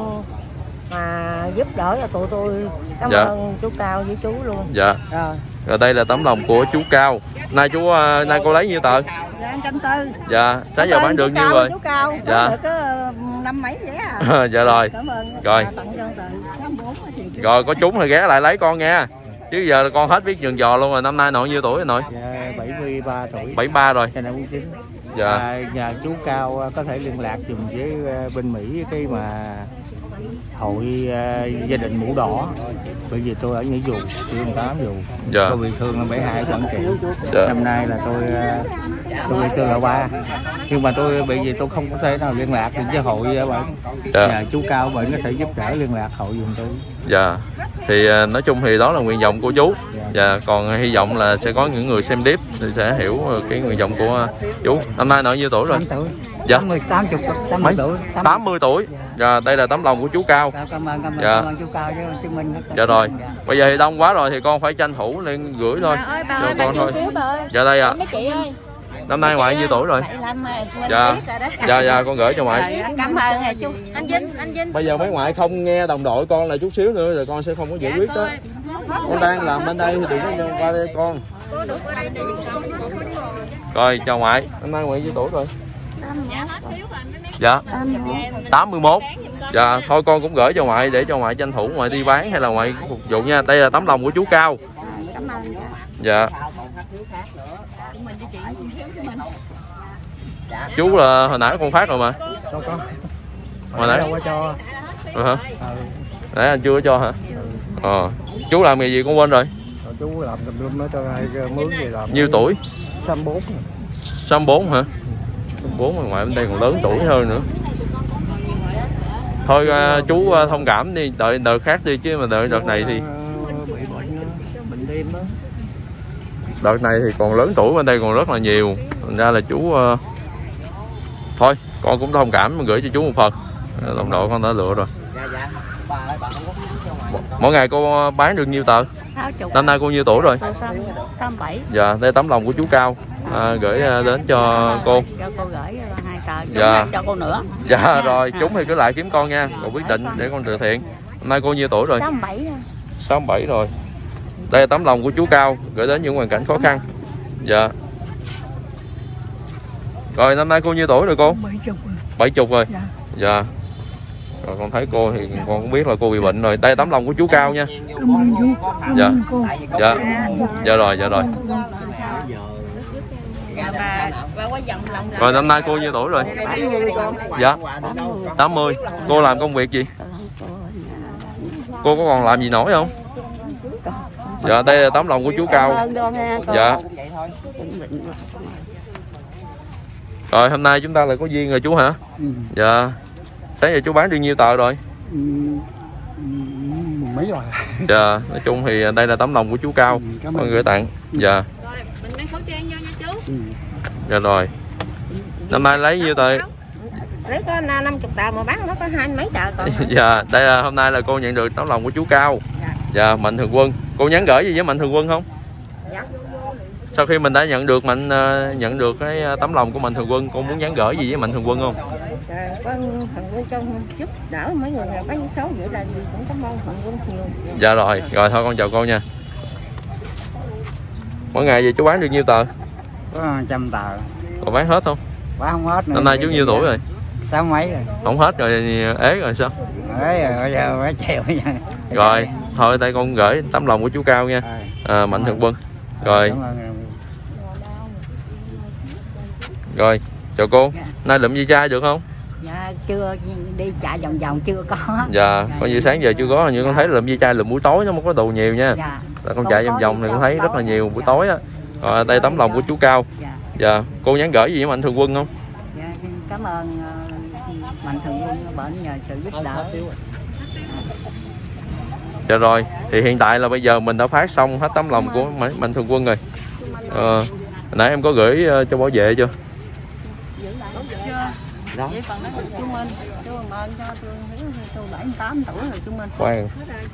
B: mà giúp đỡ cho tụi tôi. Cảm
A: Dạ.
B: ơn chú Cao với chú luôn.
A: Dạ.
B: Rồi.
A: Rồi đây là tấm lòng của chú Cao. Nay chú nay cô lấy nhiêu tờ?
B: Dạ một trăm tư.
A: Dạ. Sáng giờ bán được nhiêu rồi?
B: Chú Cao.
A: Dạ.
B: Được có năm mấy vậy à.
A: Dạ rồi.
B: Cảm ơn.
A: Rồi.
B: Dạ, tặng cho tờ sáu mươi bốn.
A: Rồi có trúng thì ghé lại lấy con nha. Chứ giờ con hết biết nhường giò luôn rồi. Năm nay nội nhiêu tuổi rồi nội?
E: Dạ, bảy mươi ba tuổi.
A: bảy mươi ba rồi.
E: Cho nên cũng chính.
A: Dạ.
E: À, nhà chú Cao có thể liên lạc dùm với bên Mỹ khi mà hội uh, gia đình mũ đỏ, bởi vì tôi ở Nghĩa Dù, tôi không tám Dù.
A: Dạ.
E: Tôi bị thương năm bảy hai Quảng Trị.
A: Dạ.
E: Năm nay là tôi uh, tôi bị thương là ba, nhưng mà tôi bị gì tôi không có thể nào liên lạc được với hội uh,
A: Dạ.
E: nhà chú Cao bệnh có thể giúp đỡ liên lạc hội dùm tôi.
A: Dạ. Thì nói chung thì đó là nguyện vọng của chú. Dạ. Còn hy vọng là sẽ có những người xem clip thì sẽ hiểu cái nguyện vọng của chú. Năm nay nội nhiêu tuổi rồi?
B: tám tuổi.
A: Dạ.
B: tám mươi, tám mươi, tám mươi tuổi.
A: tám mươi tuổi. Dạ. Đây là tấm lòng của chú Cao.
B: Dạ, cảm ơn, cảm ơn,
A: Dạ.
B: cảm ơn chú Cao với chú Minh.
A: Dạ rồi. Bây giờ thì đông quá rồi thì con phải tranh thủ lên gửi thôi.
F: Bà ơi, bà
A: Cho
F: ơi, bà
A: con thôi.
F: phiếu bà ơi.
A: Dạ đây ạ. À.
F: Mấy chị ơi.
A: Năm nay ngoại nhiêu tuổi rồi?
F: bảy mươi lăm rồi, mình
A: Dạ.
F: biết rồi đó.
A: Dạ dạ con gửi cho ngoại.
F: Cảm ơn à, chú. Anh Vinh, anh Vinh.
A: Bây giờ mấy ngoại không nghe đồng đội con là chút xíu nữa rồi con sẽ không có giải quyết đó. Con đang làm bên đây thì đừng có qua đây con. Rồi chào ngoại. Năm nay ngoại nhiêu tuổi rồi? Dạ. tám mươi mốt. Dạ thôi con cũng gửi cho ngoại để cho ngoại tranh thủ ngoại đi bán hay là ngoại phục vụ nha. Đây là tấm lòng của chú Cao. Dạ. Chú là hồi nãy con phát rồi mà.
E: Đâu có.
A: Hồi nãy
E: đâu có cho.
A: Rồi hả?
E: Ừ.
A: Nãy anh chưa có cho hả? Ờ. Chú làm nghề gì con quên rồi.
E: Rồi chú làm tùm lum nó cho ai mướn gì làm.
A: Nhiêu tuổi?
E: sáu mươi bốn.
A: sáu mươi bốn hả? sáu mươi bốn mà ngoại bên đây còn lớn tuổi hơn nữa. Thôi uh, chú uh, thông cảm đi, đợi đợt khác đi chứ mà đợi đợt này thì
E: bị bệnh bệnh đêm đó.
A: đợt này thì còn lớn tuổi bên đây còn rất là nhiều. Thành ra là chú uh... thôi con cũng thông cảm gửi cho chú một phần. Đồng đội con đã lựa rồi. Mỗi ngày cô bán được nhiêu tờ? Năm nay cô nhiêu tuổi rồi?
B: tám mươi bảy.
A: Dạ, đây tấm lòng của chú Cao à, gửi đến cho cô.
B: Cho cô gửi hai tờ.
A: Dạ.
B: Cho cô nữa.
A: Dạ, dạ rồi, chúng thì cứ lại kiếm con nha. Còn quyết định để con từ thiện. Hôm nay cô nhiêu tuổi rồi?
B: sáu mươi bảy.
A: sáu mươi bảy rồi. Đây là tấm lòng của chú Cao gửi đến những hoàn cảnh khó khăn. Dạ. Rồi năm nay cô nhiêu tuổi rồi cô? bảy chục rồi. Dạ. Dạ. Rồi con thấy cô thì con cũng biết là cô bị bệnh rồi. Đây là tấm lòng của chú Cao nha. Dạ. Dạ. Dạ rồi, dạ rồi. Rồi năm nay cô nhiêu tuổi rồi? Dạ. tám mươi. Cô làm công việc gì? Cô có còn làm gì nổi không? Dạ, đây là tấm lòng của chú Cao. Dạ. Rồi hôm nay chúng ta lại có duyên rồi chú hả? Dạ. Sáng giờ chú bán được nhiêu tờ rồi?
I: Mấy rồi.
A: Dạ, nói chung thì đây là tấm lòng của chú Cao. Con gửi tặng. Dạ.
D: Mình mang khẩu trang vô nha chú.
A: Dạ rồi. Năm nay lấy nhiêu tờ?
F: Lấy có năm mươi tờ mà bán nó có hai mấy tờ còn.
A: Dạ, đây là hôm nay là cô nhận được tấm lòng của chú Cao. Dạ. Dạ, Mạnh Thường Quân. Cô nhắn gửi gì với Mạnh Thường Quân không?
F: Dạ.
A: Sau khi mình đã nhận được Mạnh nhận được cái tấm lòng của Mạnh Thường Quân, cô muốn nhắn gửi gì với Mạnh Thường Quân không?
F: Trời, có Thường Quân cho giúp đỡ mấy người nghèo bán số vậy là gì cũng cảm ơn Thường Quân nhiều.
A: Dạ rồi, rồi thôi con chào cô nha. Mỗi ngày gì chú bán được nhiêu tờ?
E: Có trăm tờ.
A: Còn bán hết không?
E: Bán không hết nữa.
A: Năm nay chú nhiêu tuổi rồi?
E: Sáu mấy rồi.
A: Không hết rồi, ế rồi sao?
E: Ế rồi, giờ phải chèo nha.
A: Rồi, thôi tay con gửi tấm lòng của chú Cao nha. À, Mạnh Thường Quân. Rồi. Rồi, chào cô. Nay lụm vi chai được không?
H: Dạ chưa, đi chạy vòng vòng chưa có.
A: Dạ, coi như sáng giờ chưa có, như con thấy lụm vi chai lụm buổi tối nó không có đồ nhiều nha. Dạ. Là con chạy vòng vòng này con thấy rất là nhiều buổi tối á. Rồi đây tấm lòng của chú Cao. Dạ. Dạ, cô nhắn gửi gì với Mạnh Thường Quân không?
H: Dạ, cảm ơn uh, Mạnh Thường Quân bệnh nhờ sự giúp đỡ.
A: Dạ rồi, thì hiện tại là bây giờ mình đã phát xong hết tấm lòng của Mạnh Thường Quân rồi. Ờ, nãy em có gửi uh, cho bảo vệ chưa?
H: Đó. Vậy còn nói chú Minh, chú ơn cho tôi hiếu tôi bảy mươi tám tuổi rồi chú Minh.
A: Khoan.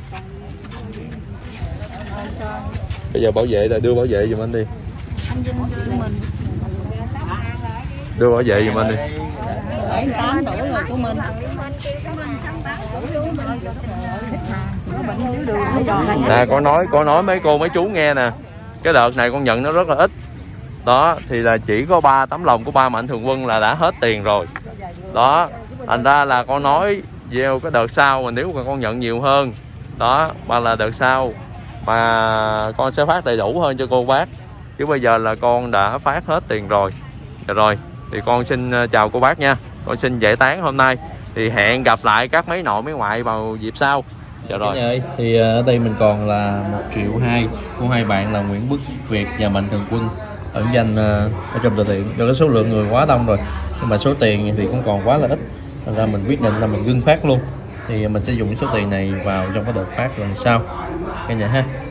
A: Bây giờ bảo vệ là đưa bảo vệ giùm anh đi.
H: Anh Vinh đưa mình.
A: Đưa bảo vệ giùm anh đi.
H: bảy mươi tám tuổi rồi chú Minh.
A: Nè, có nói có nói mấy cô mấy chú nghe nè. Cái đợt này con nhận nó rất là ít. Đó, thì là chỉ có ba tấm lòng của ba Mạnh Thường Quân là đã hết tiền rồi. Đó, thành ra là con nói gieo cái đợt sau mà nếu mà con nhận nhiều hơn. Đó, mà là đợt sau mà con sẽ phát đầy đủ hơn cho cô bác. Chứ bây giờ là con đã phát hết tiền rồi. Rồi, rồi thì con xin chào cô bác nha. Con xin giải tán hôm nay. Thì hẹn gặp lại các mấy nội mấy ngoại vào dịp sau. Dạ rồi. Ơi, thì ở đây mình còn là một triệu hai của hai bạn là Nguyễn Bức Việt và Mạnh Thường Quân ẩn danh ở trong tờ tiền. Do cái số lượng người quá đông rồi nhưng mà số tiền thì cũng còn quá là ít, thành ra mình quyết định là mình ngưng phát luôn. Thì mình sẽ dùng số tiền này vào trong cái đợt phát lần sau cả nhà ha.